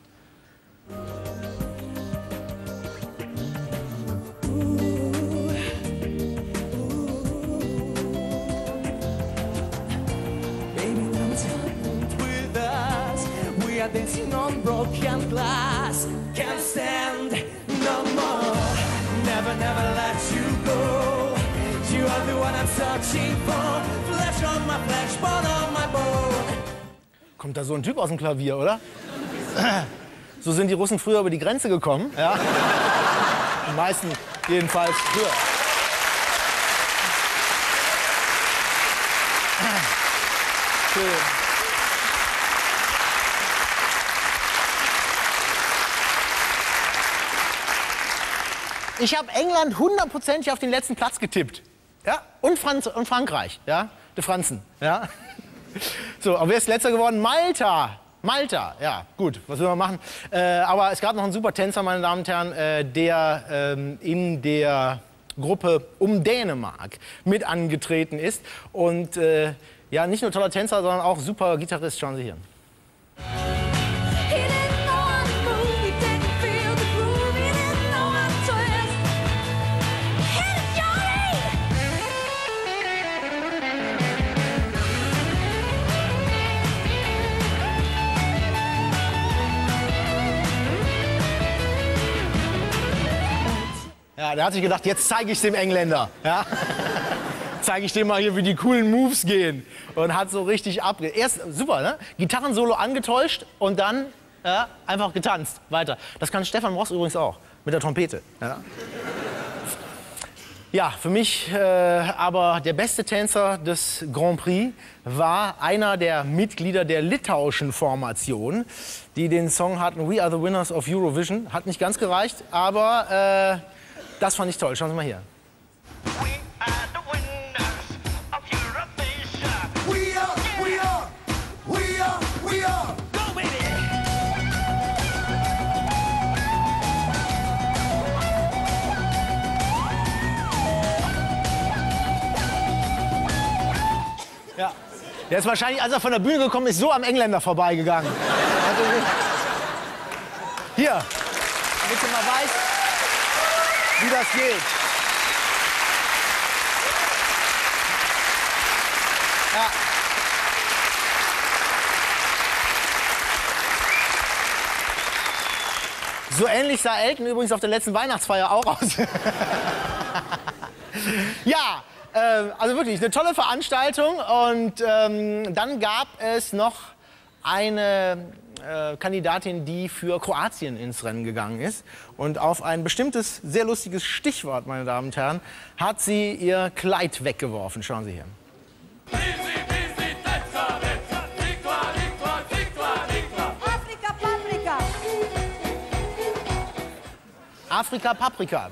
S10: Dancing on broken glass, can't stand no more. Never, never let you go. You are the one I'm searching for. Flesh on my flesh, bone on my bone.
S7: Kommt da so ein Typ aus dem Klavier, oder? So sind die Russen früher über die Grenze gekommen. Ja? Die meisten jedenfalls früher. Schön. Ich habe England 100% auf den letzten Platz getippt. Ja? Und Frankreich. Ja? Die Franzen. Ja? So, aber wer ist letzter geworden? Malta. Malta, ja, gut, was will man machen? Aber es gab noch einen super Tänzer, meine Damen und Herren, der in der Gruppe um Dänemark mit angetreten ist. Und ja, nicht nur toller Tänzer, sondern auch super Gitarrist. Schauen Sie hier. Ja, der hat sich gedacht, jetzt zeige ich es dem Engländer. Ja? Zeige ich dem mal hier, wie die coolen Moves gehen. Und hat so richtig erst super, ne? Gitarrensolo angetäuscht und dann Ja, einfach getanzt, weiter. Das kann Stefan Ross übrigens auch, mit der Trompete. Ja, ja, für mich aber der beste Tänzer des Grand Prix war einer der Mitglieder der litauischen Formation, die den Song hatten, We Are the Winners of Eurovision. Hat nicht ganz gereicht, aber das fand ich toll. Schauen Sie mal hier. Ja. Der ist wahrscheinlich, als er von der Bühne gekommen ist, so am Engländer vorbeigegangen. Hier, damit du mal weißt, wie das geht. Ja. So ähnlich sah Elton übrigens auf der letzten Weihnachtsfeier auch aus. Ja. Also wirklich eine tolle Veranstaltung und dann gab es noch eine Kandidatin, die für Kroatien ins Rennen gegangen ist und auf ein bestimmtes, sehr lustiges Stichwort, meine Damen und Herren, hat sie ihr Kleid weggeworfen. Schauen Sie hier.
S9: Afrika Paprika.
S7: Afrika Paprika.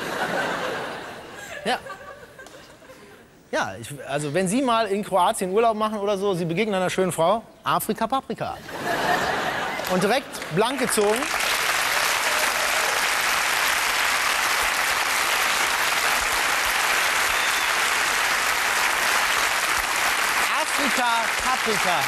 S7: Ja. Ja, also wenn Sie mal in Kroatien Urlaub machen oder so, Sie begegnen einer schönen Frau, Afrika Paprika. Und direkt blank gezogen. Afrika Paprika.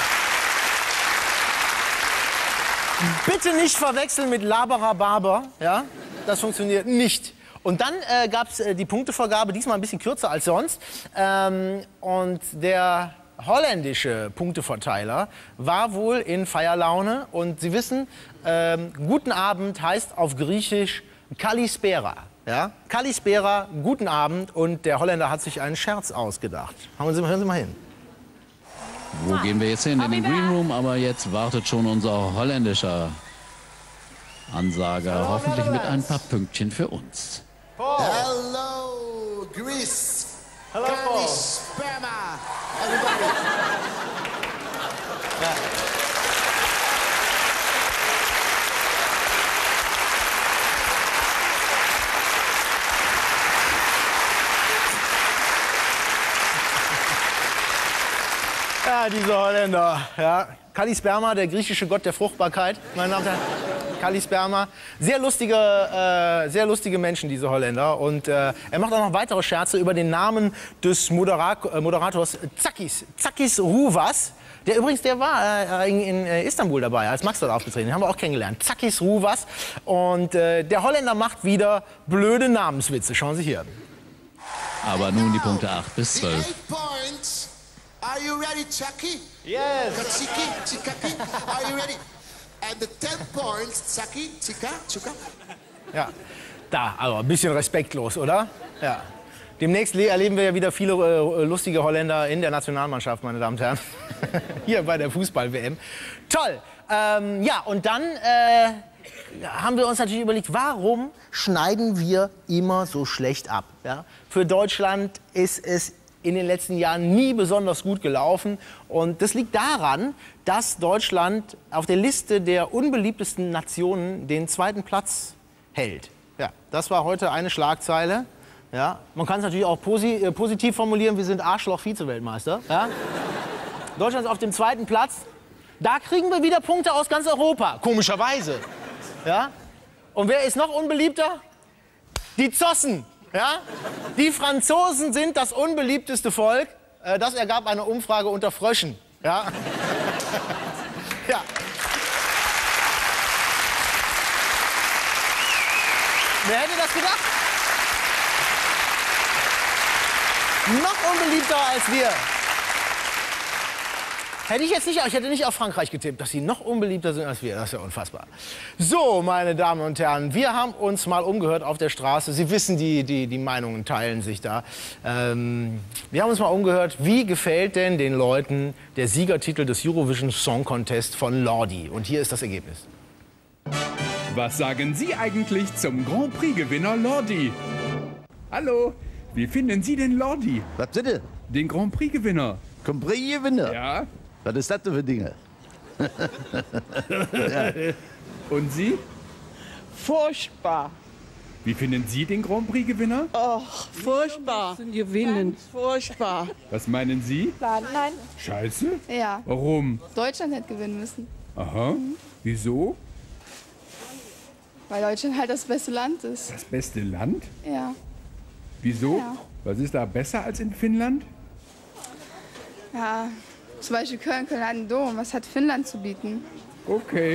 S7: Bitte nicht verwechseln mit Laberer Barber, ja? Das funktioniert nicht. Und dann gab es die Punktevergabe, diesmal ein bisschen kürzer als sonst. Und der holländische Punkteverteiler war wohl in Feierlaune. Und Sie wissen, guten Abend heißt auf Griechisch Kalispera. Ja? Kalispera, guten Abend. Und der Holländer hat sich einen Scherz ausgedacht. Hören Sie mal hin.
S8: Wo gehen wir jetzt hin? In den Green Room, aber jetzt wartet schon unser holländischer Ansager, hoffentlich mit ein paar Pünktchen für uns.
S9: Hello, Greece.
S7: Hello,
S9: Kalispera. Everybody.
S7: Ja, diese Holländer. Ja. Kalisperma, der griechische Gott der Fruchtbarkeit, meine Damen und Herren. Kalisperma. Sehr lustige Menschen, diese Holländer. Und er macht auch noch weitere Scherze über den Namen des Moderators Takis Rouvas. Der übrigens, der war in Istanbul dabei, als Max dort aufgetreten. Den haben wir auch kennengelernt. Takis Rouvas. Und der Holländer macht wieder blöde Namenswitze. Schauen Sie hier.
S8: Aber nun die Punkte 8 bis 12.
S9: 8 points. Are you ready, Chucky?
S7: Yes.
S9: Chikaki. Are you ready? And the 10 points, Tsaki, Chika.
S7: Ja, da, aber ein bisschen respektlos, oder? Ja. Demnächst erleben wir ja wieder viele lustige Holländer in der Nationalmannschaft, meine Damen und Herren. Hier bei der Fußball-WM. Toll. Ja, und dann haben wir uns natürlich überlegt, warum schneiden wir immer so schlecht ab? Ja? Für Deutschland ist es in den letzten Jahren nie besonders gut gelaufen. Und das liegt daran, dass Deutschland auf der Liste der unbeliebtesten Nationen den 2. Platz hält. Ja, das war heute eine Schlagzeile. Ja, man kann es natürlich auch positiv formulieren, wir sind Arschloch-Vize-Weltmeister. Ja? Deutschland ist auf dem 2. Platz. Da kriegen wir wieder Punkte aus ganz Europa, komischerweise. Ja? Und wer ist noch unbeliebter? Die Zossen. Ja? Die Franzosen sind das unbeliebteste Volk. Das ergab eine Umfrage unter Fröschen. Ja? Ja. Wer hätte das gedacht? Noch unbeliebter als wir. Hätte ich jetzt nicht, ich hätte nicht auf Frankreich getippt, dass sie noch unbeliebter sind als wir. Das ist ja unfassbar. So, meine Damen und Herren, wir haben uns mal umgehört auf der Straße. Sie wissen, die Meinungen teilen sich da. Wir haben uns mal umgehört, wie gefällt denn den Leuten der Siegertitel des Eurovision Song Contest von Lordi? Und hier ist das Ergebnis.
S11: Was sagen Sie eigentlich zum Grand Prix-Gewinner Lordi? Hallo, wie finden Sie den Lordi?
S13: Was bitte?
S11: Den Grand Prix-Gewinner.
S13: Grand Prix-Gewinner?
S11: Ja.
S13: Was ist das denn für Dinge?
S11: Ja. Und Sie?
S14: Furchtbar.
S11: Wie finden Sie den Grand Prix-Gewinner?
S14: Och, furchtbar. Gewinnen. Ganz furchtbar.
S11: Was meinen Sie?
S15: Nein.
S11: Scheiße?
S15: Ja.
S11: Warum?
S15: Deutschland hätte gewinnen müssen.
S11: Aha. Wieso?
S15: Weil Deutschland halt das beste Land ist.
S11: Das beste Land?
S15: Ja.
S11: Wieso?
S15: Ja.
S11: Was ist da besser als in Finnland?
S15: Ja, zum Beispiel Köln hat einen Dom. Was hat Finnland zu bieten?
S11: Okay.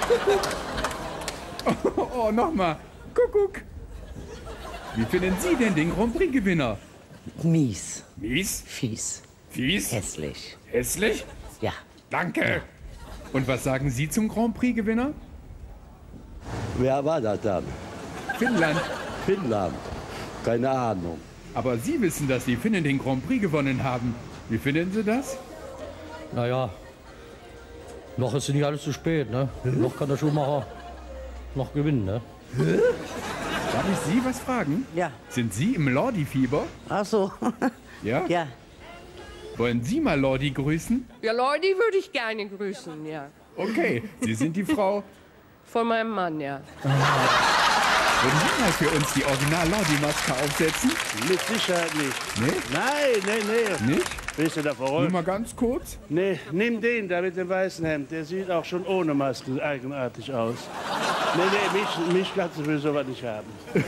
S11: Oh, nochmal. Kuckuck. Wie finden Sie denn den Grand Prix-Gewinner?
S16: Mies.
S11: Mies?
S16: Fies.
S11: Fies?
S16: Hässlich.
S11: Hässlich?
S16: Ja.
S11: Danke.
S16: Ja.
S11: Und was sagen Sie zum Grand Prix-Gewinner?
S13: Wer war das dann?
S11: Finnland.
S13: Finnland. Keine Ahnung.
S11: Aber Sie wissen, dass die Finnen den Grand Prix gewonnen haben. Wie finden Sie das?
S17: Naja, noch ist nicht alles zu spät, ne? Noch kann der Schuhmacher noch gewinnen, ne?
S11: Darf ich Sie was fragen?
S16: Ja.
S11: Sind Sie im Lordi-Fieber?
S16: Ach so.
S11: Ja?
S16: Ja.
S11: Wollen Sie mal Lordi grüßen?
S15: Ja, Lordi würde ich gerne grüßen, ja.
S11: Okay, Sie sind die Frau...
S15: Von meinem Mann, ja.
S11: Würden Sie mal für uns die Original-Lordi-Maske aufsetzen?
S13: Mit Sicherheit nicht.
S11: Nee?
S13: Nein.
S11: Nicht?
S13: Bist du da verrückt?
S11: Nur mal ganz kurz.
S13: Nee, nimm den da mit dem weißen Hemd. Der sieht auch schon ohne Maske eigenartig aus. Nee, mich kannst du für sowas nicht haben.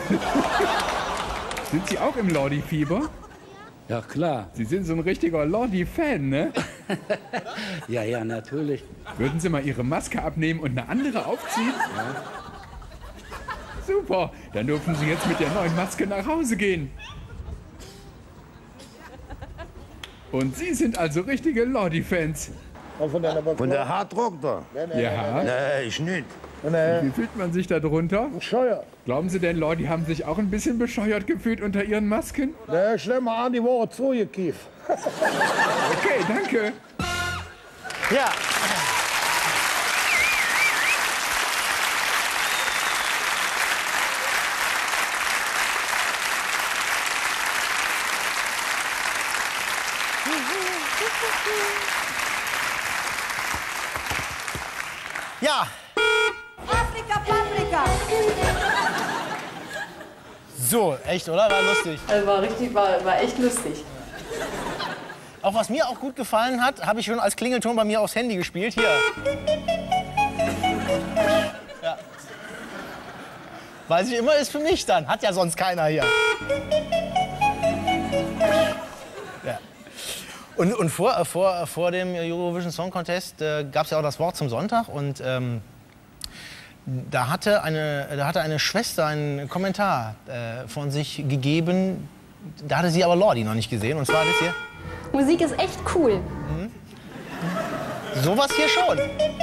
S11: Sind Sie auch im Lordi-Fieber?
S17: Ja, klar.
S11: Sie sind so ein richtiger Lordi-Fan, ne?
S17: Ja, natürlich.
S11: Würden Sie mal Ihre Maske abnehmen und eine andere aufziehen?
S17: Ja.
S11: Super, dann dürfen Sie jetzt mit der neuen Maske nach Hause gehen. Und Sie sind also richtige Lordi-Fans.
S13: Von der Hardrock da?
S11: Ja?
S13: Nee, ich nicht.
S11: Wie fühlt man sich da drunter?
S13: Bescheuert.
S11: Glauben Sie denn, Lordi haben sich auch ein bisschen bescheuert gefühlt unter Ihren Masken?
S13: Nee, stell mal an, die Woche zugekifft.
S11: Okay, danke.
S7: Ja. Ja.
S4: Afrika, Paprika.
S7: So, echt, oder? War lustig.
S15: Also war echt lustig.
S7: Auch was mir auch gut gefallen hat, habe ich schon als Klingelton bei mir aufs Handy gespielt. Hier. Ja. Weiß ich immer, ist für mich dann. Hat ja sonst keiner hier. Ja. Und vor dem Eurovision Song Contest gab es ja auch das Wort zum Sonntag. Und da hatte eine Schwester einen Kommentar von sich gegeben. Da hatte sie aber Lordi noch nicht gesehen. Und zwar das hier.
S15: Musik ist echt cool.
S7: Sowas hier schon.